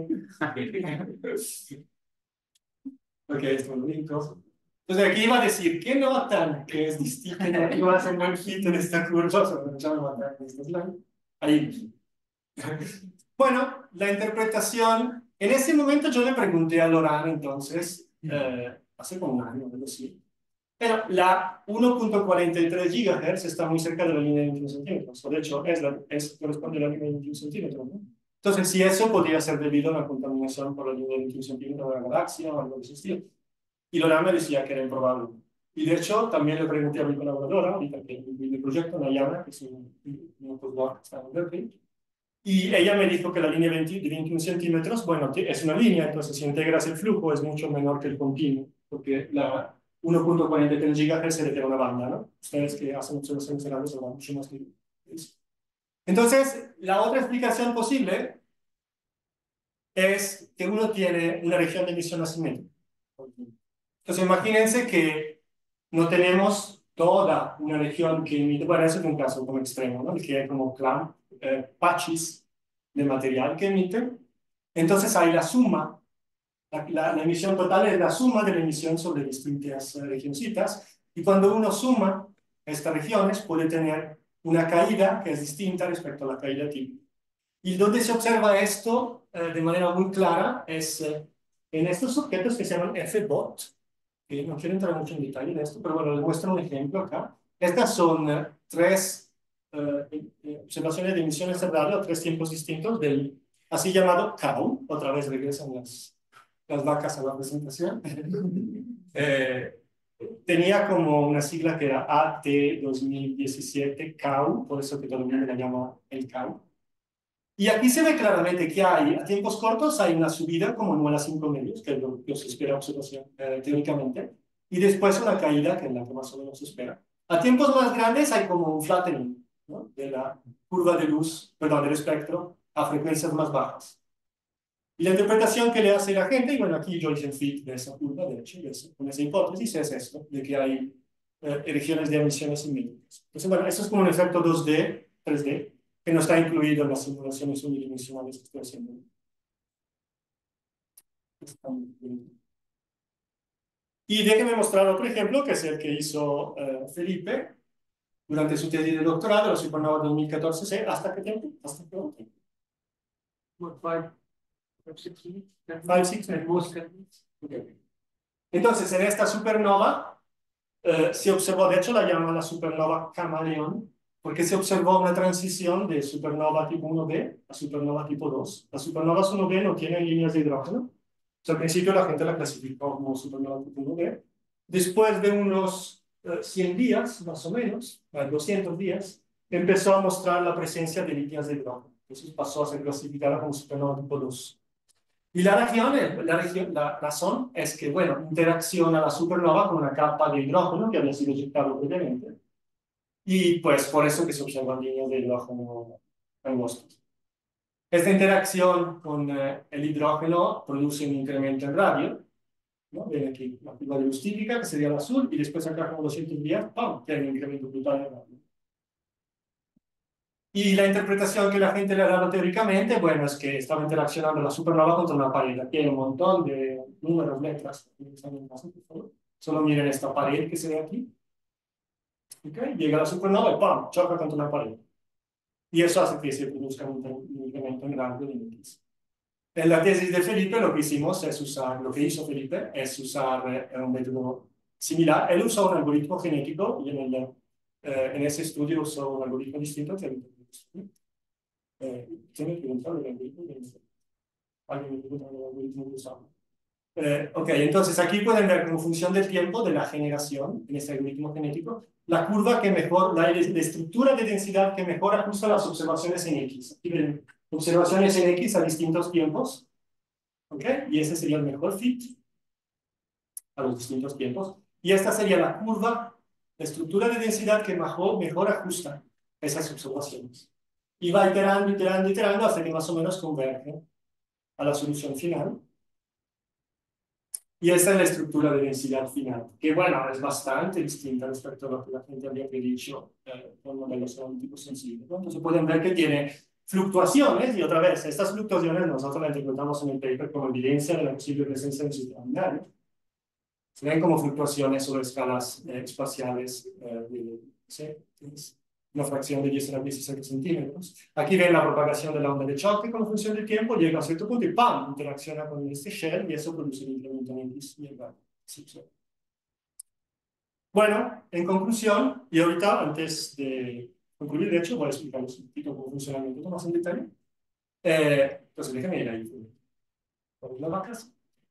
Ok, esto lo digo. Entonces aquí iba a decir, ¿qué notan que es distinto? ¿No? ¿Qué va a hacer un buen fit en esta curva? Sobre ya me mataron esta slide. Ahí. Bueno, la interpretación. En ese momento yo le pregunté a Lorán, entonces, eh, hace como un año, algo así. Pero la uno punto cuarenta y tres gigahertz está muy cerca de la línea de veintiún centímetros, o de hecho es la, es, corresponde a la línea de veintiún centímetros, ¿no? Entonces, si eso podría ser debido a una contaminación por la línea de veintiún centímetros de la galaxia o algo de ese estilo. Y Loran me decía que era improbable. Y de hecho, también le pregunté a mi colaboradora, ahorita que en el proyecto, Nayana, que es un, un postdoc que está en Berkeley, y ella me dijo que la línea veinte de veintiún centímetros, bueno, es una línea, entonces si integras el flujo es mucho menor que el continuo, porque la uno punto cuarenta y tres gigahertz se le queda una banda, ¿no? Ustedes que hacen observaciones grandes sabrán mucho más que eso. Entonces, la otra explicación posible es que uno tiene una región de emisión asimétrica. Entonces, imagínense que no tenemos toda una región que emite, bueno, eso es un caso como extremo, ¿no? El que hay como clamp, eh, patches de material que emiten. Entonces, hay la suma, la, la, la emisión total es la suma de la emisión sobre distintas uh, regioncitas, y cuando uno suma estas regiones puede tener una caída que es distinta respecto a la caída típica. Y donde se observa esto eh, de manera muy clara es eh, en estos objetos que se llaman F B O T, que no quiero entrar mucho en detalle de esto, pero bueno, les muestro un ejemplo acá. Estas son eh, tres eh, eh, observaciones de emisiones de radio a tres tiempos distintos del así llamado C A U. Otra vez regresan las, las vacas a la presentación. eh, tenía como una sigla que era A T dos mil diecisiete C A U, por eso que todo el mundo la llama el C A U. Y aquí se ve claramente que hay, a tiempos cortos hay una subida como nueve a cinco medios, que es lo que se espera observación eh, teóricamente, y después una caída, que es la que más o menos se espera. A tiempos más grandes hay como un flattening, ¿no? De la curva de luz, perdón, del espectro, a frecuencias más bajas. Y la interpretación que le hace la gente, y bueno, aquí yo hice un fit de esa curva, de hecho, con esa hipótesis, es esto, de que hay eh, regiones de emisiones simétricas. Entonces, bueno, eso es como un efecto dos D, tres D, que no está incluido en las simulaciones unidimensionales que estoy haciendo. Y déjenme mostrar otro ejemplo, que es el que hizo uh, Felipe durante su tesis de doctorado, la supernova dos mil catorce C. ¿Hasta qué tiempo? ¿Hasta qué tiempo? Five, five, six minutes. Okay. Entonces, en esta supernova uh, se observó, de hecho la llaman la supernova camaleón, porque se observó una transición de supernova tipo uno B a supernova tipo dos. Las supernovas uno B no tienen líneas de hidrógeno. O sea, al principio la gente la clasificó como supernova tipo uno B. Después de unos uh, cien días, más o menos, doscientos días, empezó a mostrar la presencia de líneas de hidrógeno. Entonces pasó a ser clasificada como supernova tipo dos. Y la, región, la, región, la razón es que, bueno, interacciona la supernova con una capa de hidrógeno que había sido inyectado previamente. Y pues por eso que se observan líneas de hidrógeno angostas. Esta interacción con eh, el hidrógeno produce un incremento en radio, ¿no? Ven aquí la curva de luz típica, que sería el azul, y después acá como doscientos días, ¡pum!, que hay un incremento brutal en radio. Y la interpretación que la gente le ha dado teóricamente, bueno, es que estaba interaccionando la supernova contra una pared. Aquí hay un montón de números, letras. Solo miren esta pared que se ve aquí. ¿Okay? Llega la supernova y ¡pam!, choca contra una pared. Y eso hace que se produzca un incremento en radio de X. En la tesis de Felipe lo que hicimos es usar, lo que hizo Felipe es usar eh, un método similar. Él usó un algoritmo genético y en, el, eh, en ese estudio usó un algoritmo distinto que el eh, ¿Quién me preguntó el algoritmo? Alguien me preguntó el algoritmo que usamos. Eh, ok, entonces aquí pueden ver como función del tiempo de la generación en este algoritmo genético, la curva que mejor, la de estructura de densidad que mejor ajusta las observaciones en X. Aquí ven observaciones en X a distintos tiempos, ok, y ese sería el mejor fit a los distintos tiempos. Y esta sería la curva de estructura de densidad que mejor, mejor ajusta esas observaciones. Y va iterando, iterando, iterando hasta que más o menos converge a la solución final. Y esta es la estructura de densidad final, que bueno, es bastante distinta respecto a lo que la gente había predicho eh, con modelos analíticos sensibles, ¿no? Entonces pueden ver que tiene fluctuaciones, y otra vez, estas fluctuaciones nosotros las encontramos en el paper como evidencia de la posible presencia del sistema binario. Se ven como fluctuaciones sobre escalas eh, espaciales eh, de, ¿sí? Una fracción de diez a la dieciséis centímetros. Aquí ven la propagación de la onda de choque con función del tiempo, llega a cierto punto y ¡pam!, interacciona con este shell y eso produce un incremento en X y el valor. Sí, sí. Bueno, en conclusión, y ahorita antes de concluir, de hecho, voy a explicarles un poquito cómo funciona el método más en detalle. Eh, entonces, déjenme ir ahí por las vacas.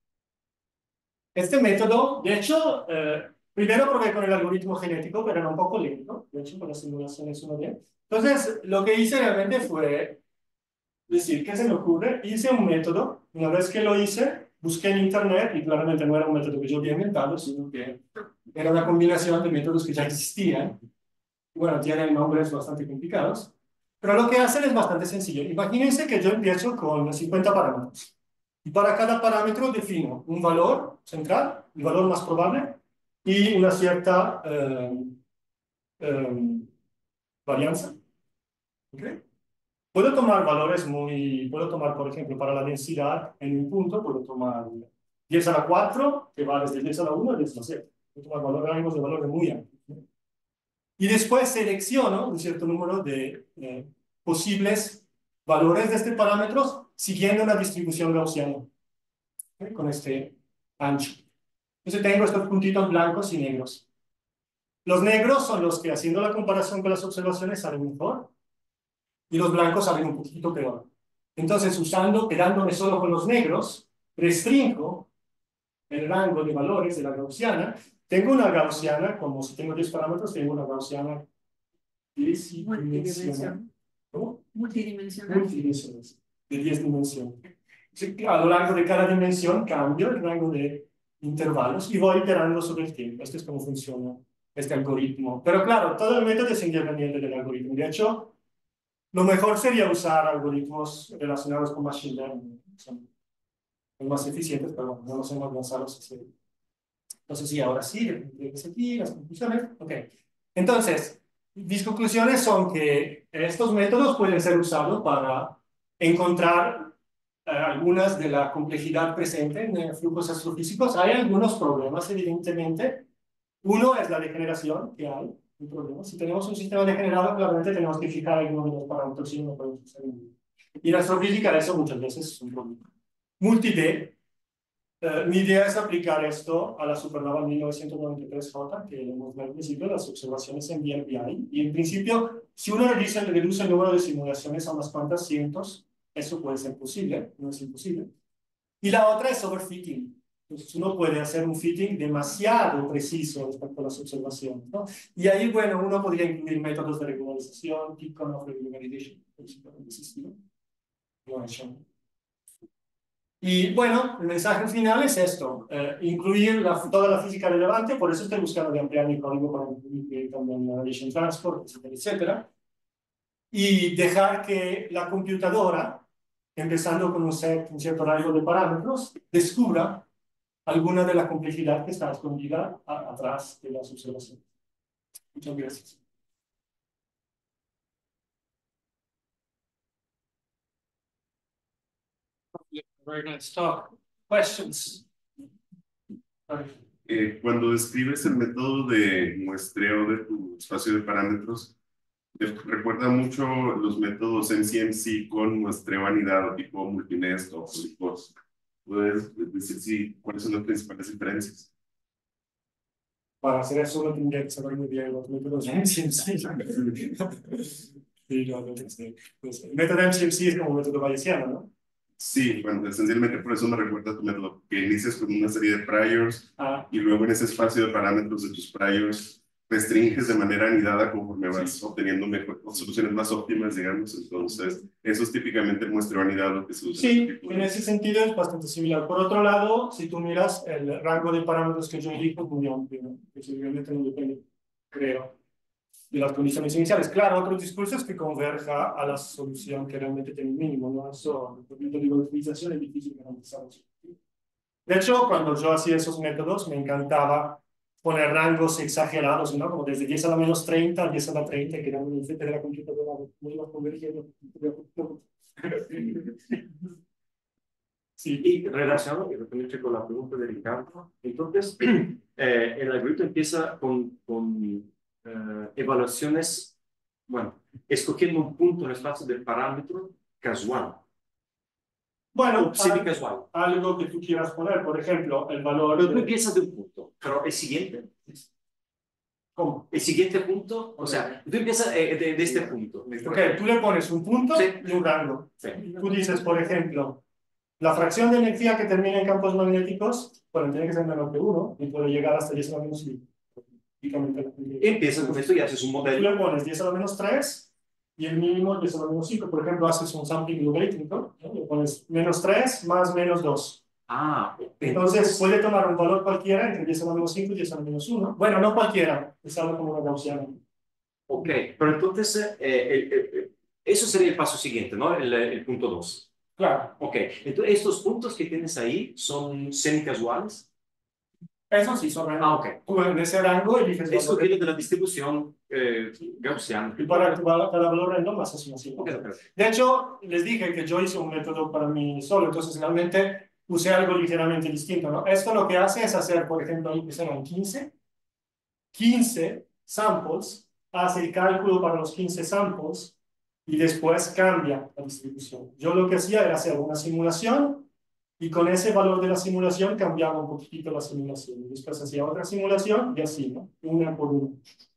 Este método, de hecho, eh, primero probé con el algoritmo genético, pero era un poco lento. De hecho, con las simulaciones uno bien. Entonces, lo que hice realmente fue decir, ¿qué se me ocurre? Hice un método. Una vez que lo hice, busqué en internet, y claramente no era un método que yo había inventado, sino que era una combinación de métodos que ya existían. Bueno, tienen nombres bastante complicados, pero lo que hacen es bastante sencillo. Imagínense que yo empiezo con cincuenta parámetros. Y para cada parámetro defino un valor central, el valor más probable, y una cierta eh, eh, varianza. ¿Okay? Puedo tomar valores muy... Puedo tomar, por ejemplo, para la densidad en un punto, puedo tomar diez a la cuatro, que va desde diez a la uno a diez a la siete. Puedo tomar valores, rangos de valores muy amplios, ¿no? Y después selecciono un cierto número de eh, posibles valores de este parámetro siguiendo una distribución gaussiana, ¿okay? Con este ancho. Entonces tengo estos puntitos blancos y negros. Los negros son los que, haciendo la comparación con las observaciones, salen mejor, y los blancos salen un poquito peor. Entonces, usando, quedándome solo con los negros, restringo el rango de valores de la gaussiana. Tengo una gaussiana, como si tengo diez parámetros, tengo una gaussiana multidimensional. ¿Cómo? Multidimensional. Multidimensional, de diez dimensiones. A lo largo de cada dimensión cambio el rango de intervalos y voy iterando sobre el tiempo. Esto es cómo funciona este algoritmo. Pero claro, todo el método es independiente del algoritmo. De hecho, lo mejor sería usar algoritmos relacionados con Machine Learning. Son los más eficientes, pero bueno, no los hemos lanzado así. Entonces, sí, ahora sí, aquí las conclusiones. Ok. Entonces, mis conclusiones son que estos métodos pueden ser usados para encontrar eh, algunas de la complejidad presente en eh, flujos astrofísicos. Hay algunos problemas, evidentemente. Uno es la degeneración, que hay un problema. Si tenemos un sistema degenerado, claramente tenemos que fijar algunos de los parámetros y no podemos usar ninguno. Y en astrofísica eso muchas veces es un problema. Multi-D. Uh, mi idea es aplicar esto a la supernova mil novecientos noventa y tres J, que hemos visto al principio, las observaciones en V R B I. Y en principio, si uno reduce, reduce el número de simulaciones a unas cuantas cientos, eso puede ser posible, no es imposible. Y la otra es overfitting. Entonces uno puede hacer un fitting demasiado preciso respecto a las observaciones, ¿no? Y ahí, bueno, uno podría incluir métodos de regularización, Tikhonov regularization, por ejemplo, no he hecho. Y bueno, el mensaje final es esto, eh, incluir la, toda la física relevante, por eso estoy buscando de ampliar mi código para incluir también la radiation transport, etcétera, etcétera. Y dejar que la computadora, empezando con un set, un cierto rango de parámetros, descubra alguna de la complejidad que está escondida a, atrás de las observaciones. Muchas gracias. Very nice talk. Questions? Eh, cuando describes el método de muestreo de tu espacio de parámetros, te recuerda mucho los métodos M C M C con muestreo anidado tipo Multinest o Polypos. ¿Puedes decir si, cuáles son las principales diferencias? Para hacer eso no tendría que saber muy bien los métodos de M C M C. Sí, no, no, no, pues, el método M C M C es como un método bayesiano, ¿no? Sí, bueno, esencialmente por eso me recuerda a tu método, que inicias con una serie de priors ah. y luego en ese espacio de parámetros de tus priors restringes de manera anidada conforme vas sí. obteniendo mejor, soluciones más óptimas, digamos. Entonces, eso es típicamente el muestreo anidado que se usa. Sí, en, en ese sentido es bastante similar. Por otro lado, si tú miras el rango de parámetros que yo elijo, es muy amplio, ¿no? Que obviamente no depende, creo, de las condiciones iniciales. Claro, otro discurso es que converja a la solución que realmente tiene un mínimo, ¿no? Eso, por ejemplo, digo, utilización es difícil garantizar. De hecho, cuando yo hacía esos métodos, me encantaba poner rangos exagerados, ¿no? Como desde diez a la menos treinta, diez a la treinta, que era muy frente de la computadora, muy iba convergiendo. Sí. Y relacionado directamente con la pregunta de Ricardo, entonces, eh, el algoritmo empieza con, con Uh, evaluaciones, bueno, escogiendo un punto en el espacio del parámetro casual. Bueno, semi-casual. Algo que tú quieras poner, por ejemplo, el valor... Pero tú empiezas de un punto, pero el siguiente... ¿Cómo? El siguiente punto, o sea, tú empiezas eh, de, de este punto. Ok, tú le pones un punto Sí. y un rango. Sí. Tú dices, por ejemplo, la fracción de energía que termina en campos magnéticos, bueno, tiene que ser menor que uno y puede llegar hasta diez a la menos cinco. Empiezas con esto y haces un Tú modelo. le pones diez a la menos tres y el mínimo diez a la menos cinco. Por ejemplo, haces un sampling logarítmico, ¿no? Le pones menos tres más menos dos. Ah, Entonces puede tomar un valor cualquiera entre diez a la menos cinco y diez a la menos uno. Bueno, no cualquiera, es algo como una gaussiana. ok, pero entonces, eh, el- el- el- eso sería el paso siguiente, ¿no? El, el punto dos. Claro, Ok, entonces estos puntos que tienes ahí son semicasuales. eso sí son rangos. Ah, ok. Tú en ese rango eliges Es valor. cogido de la distribución eh, gaussiana. Y para tu val- cada valor random haces una suma. Ok, ok, ok. De hecho, les dije que yo hice un método para mí solo, entonces realmente usé algo ligeramente distinto, ¿no? Esto lo que hace es hacer, por ejemplo, ahí que serán quince, quince samples, hace el cálculo para los quince samples y después cambia la distribución. Yo lo que hacía era hacer una simulación y con ese valor de la simulación cambiaba un poquitito la simulación. Y después hacía otra simulación y así, ¿no? Una por una.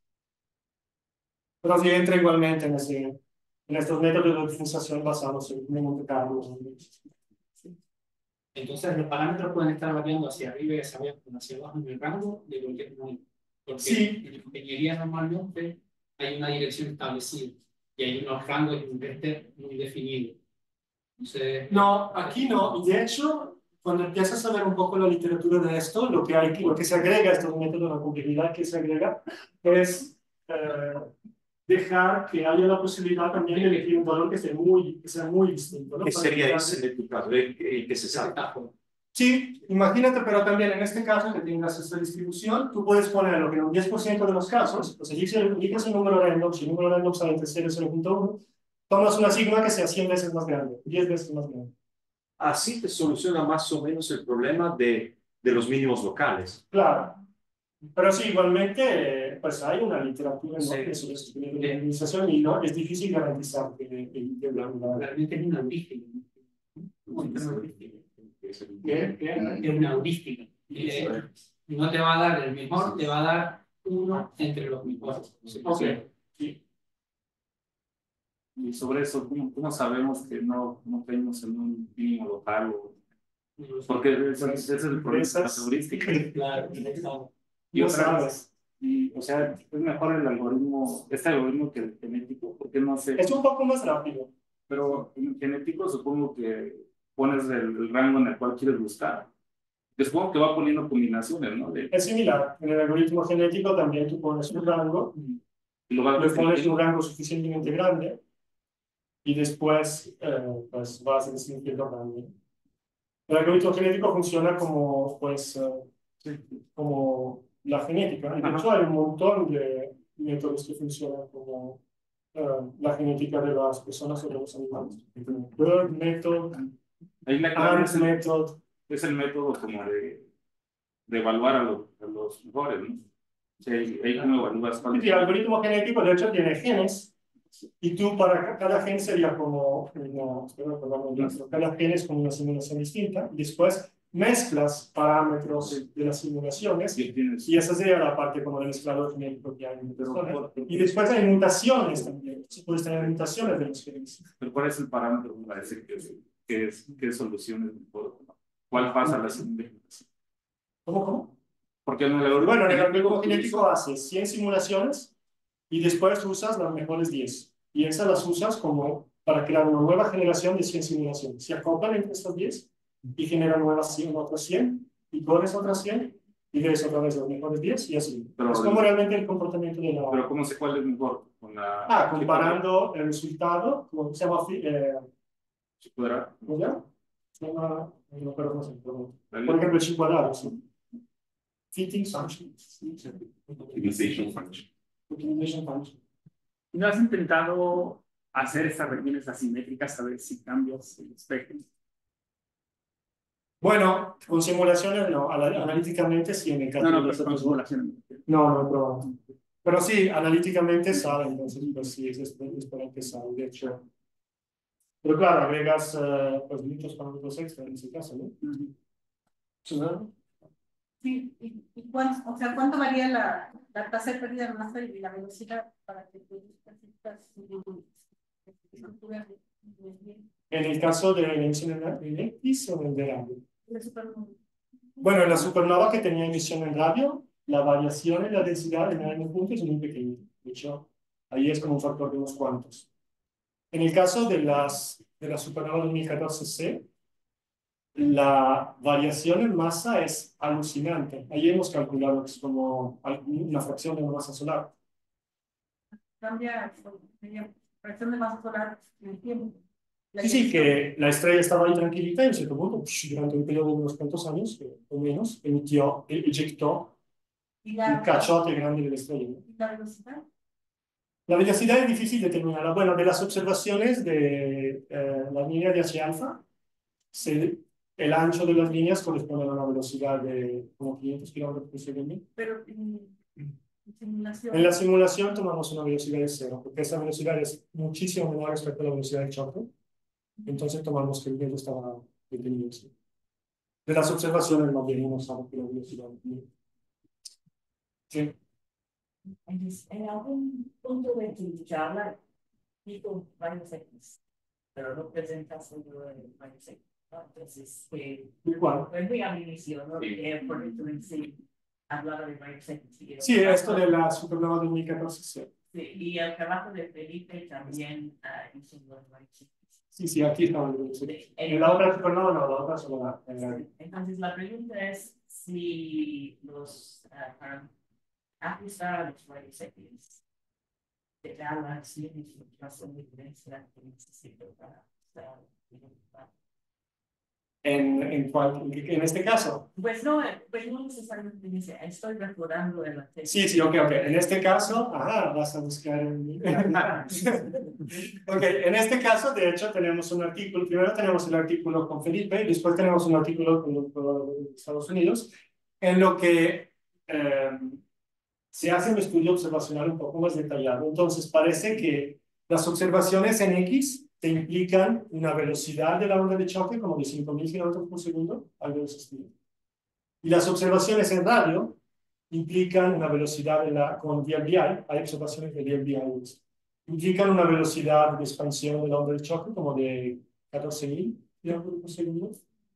Pero sí entra igualmente en, ese, en estos métodos de optimización basados en Monte Carlo. Entonces los parámetros pueden estar variando hacia arriba y hacia abajo, hacia abajo en el rango de cualquier momento. Porque Sí. en ingeniería normalmente hay una dirección establecida y hay unos rangos y un vector muy definidos. Entonces, No, aquí no. Y de hecho, cuando empiezas a ver un poco la literatura de esto, lo que, hay, lo que se agrega a estos métodos, la complejidad que se agrega, es eh, dejar que haya la posibilidad también de elegir un valor que sea muy, que sea muy distinto, ¿no? ¿Qué Para sería evitar- ese de tu caso? El, el que se sabe. Sí, imagínate, pero también en este caso que tengas esta distribución, tú puedes ponerlo que en un diez por ciento de los casos, pues eliges eliges un número random, si el número random sale entre cero y cero punto uno, tomas una sigma que sea cien veces más grande, diez veces más grande. Así te soluciona más o menos el problema de, de los mínimos locales. Claro, pero sí, igualmente, eh, pues hay una literatura Sí. enorme sobre este nivel de organización y no, es difícil garantizar que, que, que la, la- realmente es una heurística. Es una heurística. que- que- Es una heurística. Eh, no te va a dar el mejor, te va a dar uno entre los mejores. Ok, sí. Y sobre eso, ¿cómo, cómo sabemos que no, no caímos en un mínimo local? O, porque ese, ese es el problema de las heurísticas. Claro, claro. Y No otra sabes. y, o sea, es mejor el algoritmo, este algoritmo que el genético, porque no sé. Es un poco más rápido. Pero en el genético supongo que pones el, el rango en el cual quieres buscar. Yo supongo que va poniendo combinaciones, ¿no? De, Es similar. En el algoritmo genético también tú pones un rango, y lo vas le pones un restringiendo. rango suficientemente grande y después eh, pues vas restringiendo rango. El algoritmo genético funciona como, pues, eh, como la genética. Y de hecho hay un montón de métodos que funcionan como eh, la genética de las personas o de los animales. Bird method, Ahí la clave Ant es el, method. es el método como de, de evaluar a los, a los mejores, ¿no? O sea, ahí, ahí cómo evalúas cuál Y el algoritmo genético, de hecho, tiene genes. Y tú para ca- cada gen sería como una, espera, perdón, no, cada gen es como una simulación distinta. Y después mezclas parámetros de las simulaciones. sí tienes. Y esa sería la parte como del mezclador genético que hay en personas. Y después hay mutaciones también. Entonces, puedes tener mutaciones de los genes. Pero ¿cuál es el parámetro para decir que, que, es, que solución es mejor? ¿Cuál pasa a la siguiente generación? ¿Cómo, cómo? Porque en el algoritmo Bueno, en el algoritmo genético, genético haces cien simulaciones y después usas las mejores diez. Y esas las usas como para crear una nueva generación de cien simulaciones. Se acoplan entre estas diez y generan nuevas cien, otras cien, y pones otras cien, y ves otra vez las mejores diez, y así. Pero- es como realmente el comportamiento de la... pero ¿cómo sé cuál es mejor? Con la, Ah, comparando el resultado, como se llama... eh, ¿Se podrá? ¿Cómo se llama? Se llama... No, pero no sé, perdón. ¿La Por ejemplo, el chip cuadrado, ¿sí? Fitting function. Optimization function. Optimization function. ¿No has intentado hacer estas regiones asimétricas a ver si cambias el espectro? Bueno, con simulaciones no, Ana- analíticamente sí en el caso No, no, de pero los con otros- simulaciones. No, no he probado. Pero sí, analíticamente sale, entonces pues sí, es esper- esperar que sale, de hecho. Pero claro, agregas eh, pues muchos parámetros extra en ese caso, ¿no? Ujú. Sí, ¿no? Sí, y, y cuánto, o sea, ¿cuánto varía la, la tasa de pérdida de masa y la velocidad para que produzcas estas estructuras de bien? En el caso de la emisión en, en X o en el de radio. La supernova. Bueno, en la supernova que tenía emisión en radio, la variación en la densidad en el punto es muy pequeña. De hecho, ahí es como un factor de unos cuantos. En el caso de, las, de la supernova dos mil catorce C, la variación en masa es alucinante. Ahí hemos calculado que es como una fracción de la masa solar. Cambia, sería fracción de masa solar en el tiempo. La Sí, sí, eyección. que la estrella estaba ahí tranquilita y en cierto punto, durante un periodo de unos cuantos años, eh, o menos, emitió, e- eyectó Y un la, cachote grande de la estrella, ¿no? y la velocidad. La velocidad es difícil determinarla. Bueno, de las observaciones de eh, la línea de H alfa, se, el ancho de las líneas corresponde a una velocidad de como quinientos kilómetros por segundo. Pero en, en simulación. En la simulación tomamos una velocidad de cero, porque esa velocidad es muchísimo menor respecto a la velocidad del choque. Entonces tomamos que el viento estaba detenido. De las observaciones no venimos a la velocidad. Sí. En, en algún punto de tu charla, digo rayos X, pero no presentas el de rayos X, ¿no? Entonces, eh, ¿Cuál? fue muy al inicio, ¿no? Que el proyecto en sí hablaba de rayos X. Y el Sí, esto trabajo- de la supernova dos mil catorce, sí. Sí, y el trabajo de Felipe también uh, hizo los rayos X. Sí, sí, aquí estamos. Sí, En la otra supernova no, la otra solo la. la- Entonces, la pregunta es si los uh, para ajustar a los rayos X te da la acción y fluctuación de diferencia que necesito para estar En, en, cual, en, en este caso. Pues no, pues no necesariamente dice, estoy recordando el anterior. Sí, sí, ok, ok. En este caso, ajá, vas a buscar. En... ok, en este caso, de hecho, tenemos un artículo. Primero tenemos el artículo con Felipe, y después tenemos un artículo con los de Estados Unidos, en lo que eh, se hace un estudio observacional un poco más detallado. Entonces, parece que las observaciones en X te implican una velocidad de la onda de choque como de cinco mil kilómetros por segundo, algo de ese estilo. Y las observaciones en radio implican una velocidad de la, con D L B I, hay observaciones de D L B I, implican una velocidad de expansión de la onda de choque como de catorce mil kilómetros por segundo.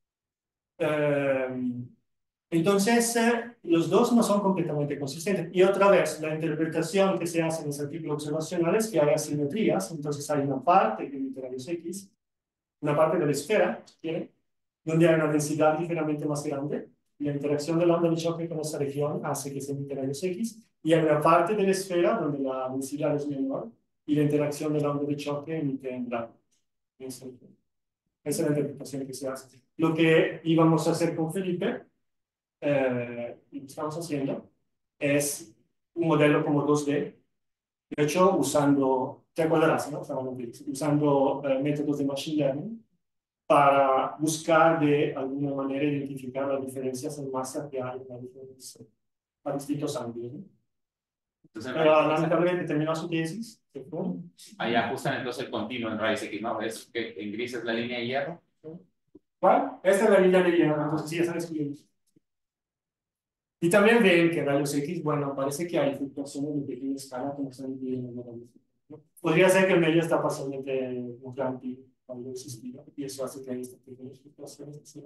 Eh, entonces, eh, los dos no son completamente consistentes. Y otra vez, la interpretación que se hace en ese artículo observacional es que hay asimetrías. Entonces, hay una parte que emite rayos X, una parte de la esfera, si quieren, donde hay una densidad ligeramente más grande. Y la interacción de la onda de choque con esa región hace que se emite rayos X. Y hay una parte de la esfera donde la densidad es menor y la interacción de la onda de choque emite en blanco. Esa es la interpretación que se hace. Lo que íbamos a hacer con Felipe, eh, lo que estamos haciendo, es un modelo como dos D, de hecho usando, te acordarás, ¿no? Usando eh, métodos de Machine Learning para buscar de alguna manera identificar las diferencias en masa que hay en la diferencia a distintos ángulos, ¿no? Entonces, Pero lamentablemente terminó su tesis, se fue. ahí ajustan entonces el continuo en rayos X, ¿no? Es que en gris es la línea de hierro. ¿Cuál? Esta es la línea de hierro, entonces sí, esa la escribimos. Y también ven que rayos X, bueno, parece que hay fluctuaciones de pequeña escala que no están viendo en la rayos X, ¿no? Podría ser que el medio está parcialmente nucleante cuando existía, y eso hace que hay estas pequeñas fluctuaciones, ¿sí?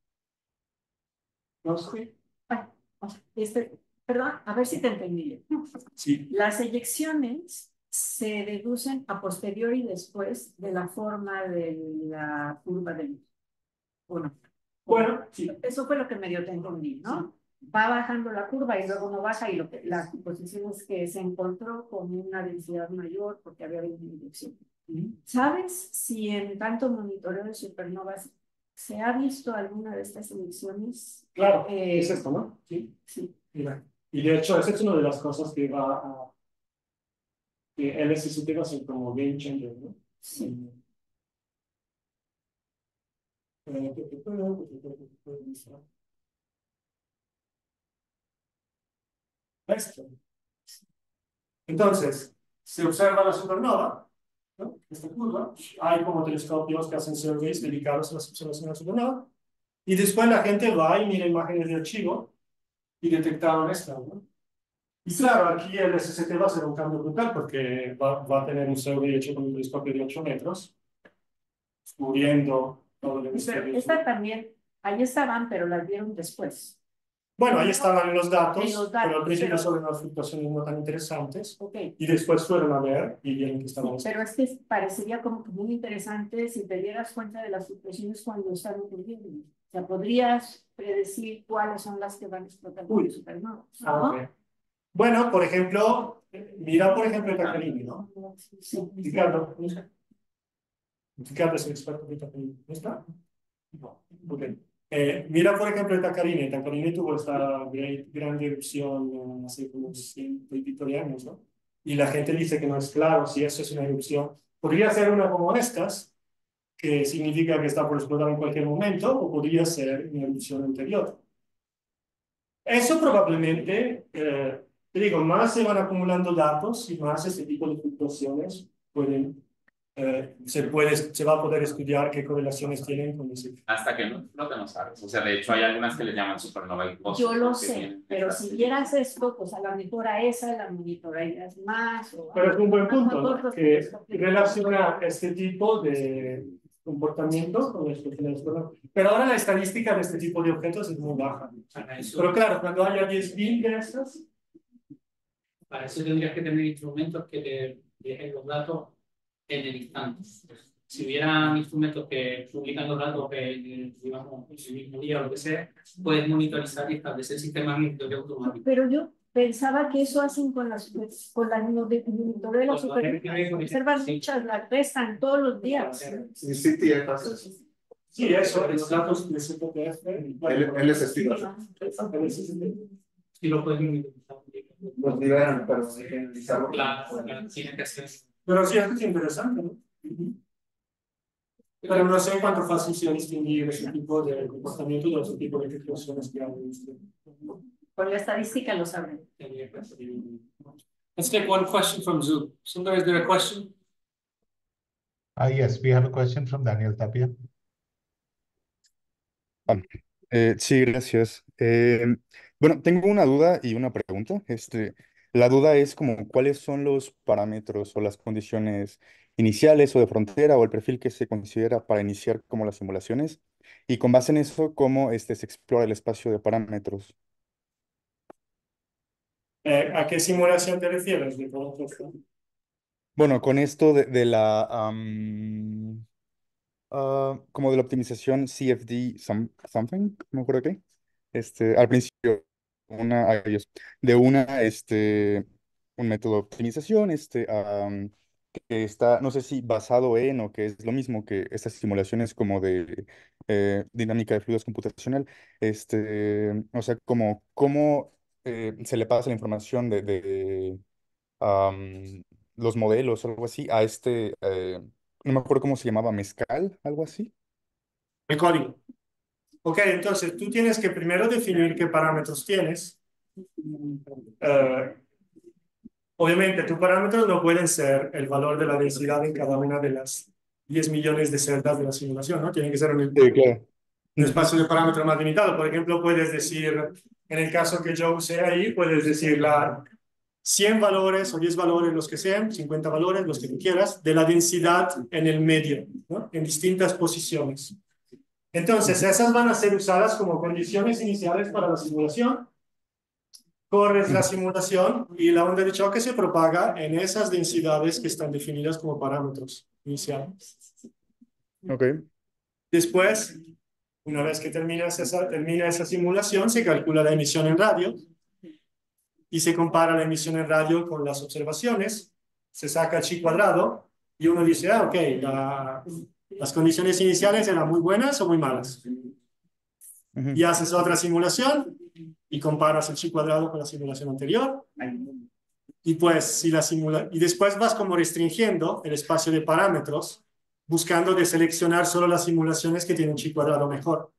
¿No? Sí. Bueno, este, perdón, a ver si te entendí. Sí. Las eyecciones se deducen a posteriori después de la forma de la curva del... Bueno, bueno sí. Eso fue lo que medio te entendí, ¿no? Sí. Va bajando la curva y luego no baja y lo que, la suposición es que se encontró con una densidad mayor porque había una inyección. ¿Sí? ¿Sabes si en tanto monitoreo de supernovas se ha visto alguna de estas emisiones? Claro, eh, es esto, ¿no? Sí. Sí. Mira. Y de hecho, esa es una de las cosas que va a... que L S C T va a ser como game changer, ¿no? Sí. Esto. Entonces, se observa la supernova, ¿no? Esta curva. Hay como telescopios que hacen surveys dedicados a las observaciones de la supernova. Y después la gente va y mira imágenes de archivo y detectaron esto, ¿no? Y claro, aquí el S S T va a ser un cambio brutal porque va, va a tener un pseudo hecho con un telescopio de ocho metros, cubriendo todo el Pero hemisferio. esta también, ahí estaban, pero las vieron después. Bueno, ahí estaban los datos, En los datos, pero al principio pero- sobre unas fluctuaciones no tan interesantes, Ok. y después fueron a ver y vieron que estaban... Pero es que parecería como que muy interesante si te dieras cuenta de las fluctuaciones cuando están ocurriendo. O sea, podrías predecir cuáles son las que van a explotar como supernovas, Ah, ¿no? ok. Bueno, por ejemplo, mira por ejemplo el Tacarini, ¿no? Sí. Ricardo, Ricardo es el experto de Tacarini, ¿no está? No, ok. Eh, mira por ejemplo el Tacarini, el Tacarini tuvo esta gran, gran erupción eh, hace como ciento y pico de años, ¿no? Y la gente dice que no es claro si eso es una erupción. Podría ser una como estas, que significa que está por explotar en cualquier momento, o podría ser una erupción anterior. Eso probablemente, eh, te digo, más se van acumulando datos y más este tipo de fluctuaciones pueden, eh, se, puede, se va a poder estudiar qué correlaciones tienen con ese. Hasta que no explote no sabes. O sea, de hecho hay algunas que le llaman supernova y cosas. Yo lo que sé, tienen pero estas- si vieras esto, pues a la mejor a esa la monitorearías más. O Pero es un buen punto, a ¿no? Que relaciona este tipo de comportamiento con las cuestiones. Pero ahora la estadística de este tipo de objetos es muy baja. Para eso, Pero claro, cuando haya diez mil de estas, para eso tendrías que tener instrumentos que te dejen los datos en el instante. Si hubieran instrumentos que publican los datos en, digamos, el mismo día o lo que sea, puedes monitorizar y establecer sistemas de monitoreo automático. Pero yo pensaba que eso hacen con las con la monitoreo de la Pues, tiene que ver superficie. con eso. Observan Sí. muchas, la restan todos los días. Sí, sí, tiene cosas. sí, eso, los datos de ese P T F. Él, él es estima. Sí lo puedes monitorizar. Los liberan, pero hay que analizarlo. Claro, claro, tienes que hacer. Pero sí, esto es interesante, ¿no? Pero no sé cuánto fácil sea distinguir ese tipo de comportamiento de otro tipo de fluctuaciones que hay en este. Con la estadística lo saben. Let's take one question from Zoom. Sundar, is there a question? Ah, yes, we have a question from Daniel Tapia. Ah, eh, sí, gracias. Eh, bueno, tengo una duda y una pregunta. Este, la duda es como cuáles son los parámetros o las condiciones iniciales o de frontera o el perfil que se considera para iniciar como las simulaciones y con base en eso, cómo este, se explora el espacio de parámetros. Eh, ¿a qué simulación te refieres? De todo esto? Bueno, con esto de, de la, am, ah, como de la optimización C F D some- something, no me acuerdo qué. Este, al principio, una, ay, Dios, de una, este, un método de optimización, este, am, que está, no sé si basado en o que es lo mismo que estas simulaciones como de eh, dinámica de fluidos computacional, este, o sea, como cómo eh, se le pasa la información de, de am, los modelos o algo así a este, eh, no me acuerdo cómo se llamaba, mezcal, algo así. El código. Ok, entonces tú tienes que primero definir qué parámetros tienes. Eh, obviamente, tus parámetros no pueden ser el valor de la densidad en cada una de las diez millones de celdas de la simulación, ¿no? Tiene que ser un, Sí, claro. un espacio de parámetros más limitado. Por ejemplo, puedes decir, en el caso que yo usé ahí, puedes decir la cien valores o diez valores, los que sean, cincuenta valores, los que tú quieras, de la densidad en el medio, ¿no? En distintas posiciones. Entonces, esas van a ser usadas como condiciones iniciales para la simulación. Corres la simulación y la onda de choque se propaga en esas densidades que están definidas como parámetros iniciales. Ok. Después, una vez que terminas esa, termina esa simulación, se calcula la emisión en radio y se compara la emisión en radio con las observaciones. Se saca chi cuadrado y uno dice, ah, ok, la, las condiciones iniciales eran muy buenas o muy malas. Ujú. Y haces otra simulación y comparas el chi cuadrado con la simulación anterior. Y pues, si la simula y después vas como restringiendo el espacio de parámetros, buscando de seleccionar solo las simulaciones que tienen chi cuadrado mejor.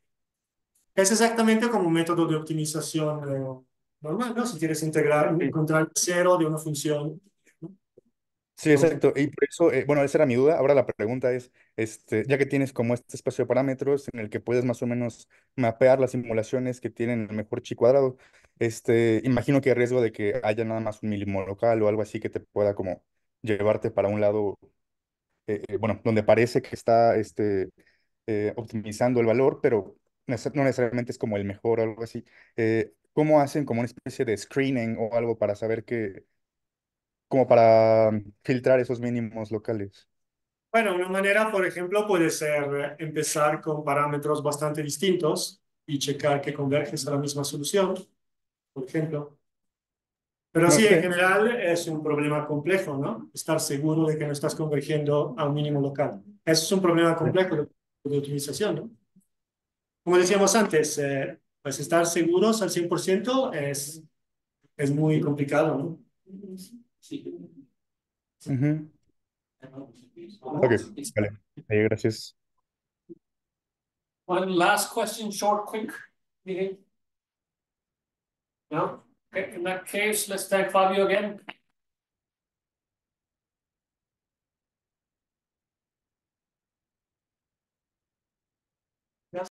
Es exactamente como un método de optimización eh, normal, ¿no? Si quieres integrar, encontrar el cero de una función, ¿no? Sí, exacto. Y por eso, eh, bueno, esa era mi duda. Ahora la pregunta es, este, ya que tienes como este espacio de parámetros en el que puedes más o menos mapear las simulaciones que tienen el mejor chi cuadrado, este, imagino que hay riesgo de que haya nada más un mínimo local o algo así que te pueda como llevarte para un lado, eh, eh, bueno, donde parece que está este, eh, optimizando el valor, pero nece- no necesariamente es como el mejor o algo así. Eh, ¿cómo hacen como una especie de screening o algo para saber que, como para filtrar esos mínimos locales? Bueno, una manera, por ejemplo, puede ser eh, empezar con parámetros bastante distintos y checar que converges a la misma solución, por ejemplo. Pero sí, en Ok. general es un problema complejo, ¿no? Estar seguro de que no estás convergiendo a un mínimo local. Eso es un problema complejo de, de optimización, ¿no? Como decíamos antes, eh, pues estar seguros al cien por ciento es, es muy complicado, ¿no? Ujú. Ok, vale. Eh, gracias. One last question, short, quick. Meeting? No? Okay, in that case, let's thank Fabio again.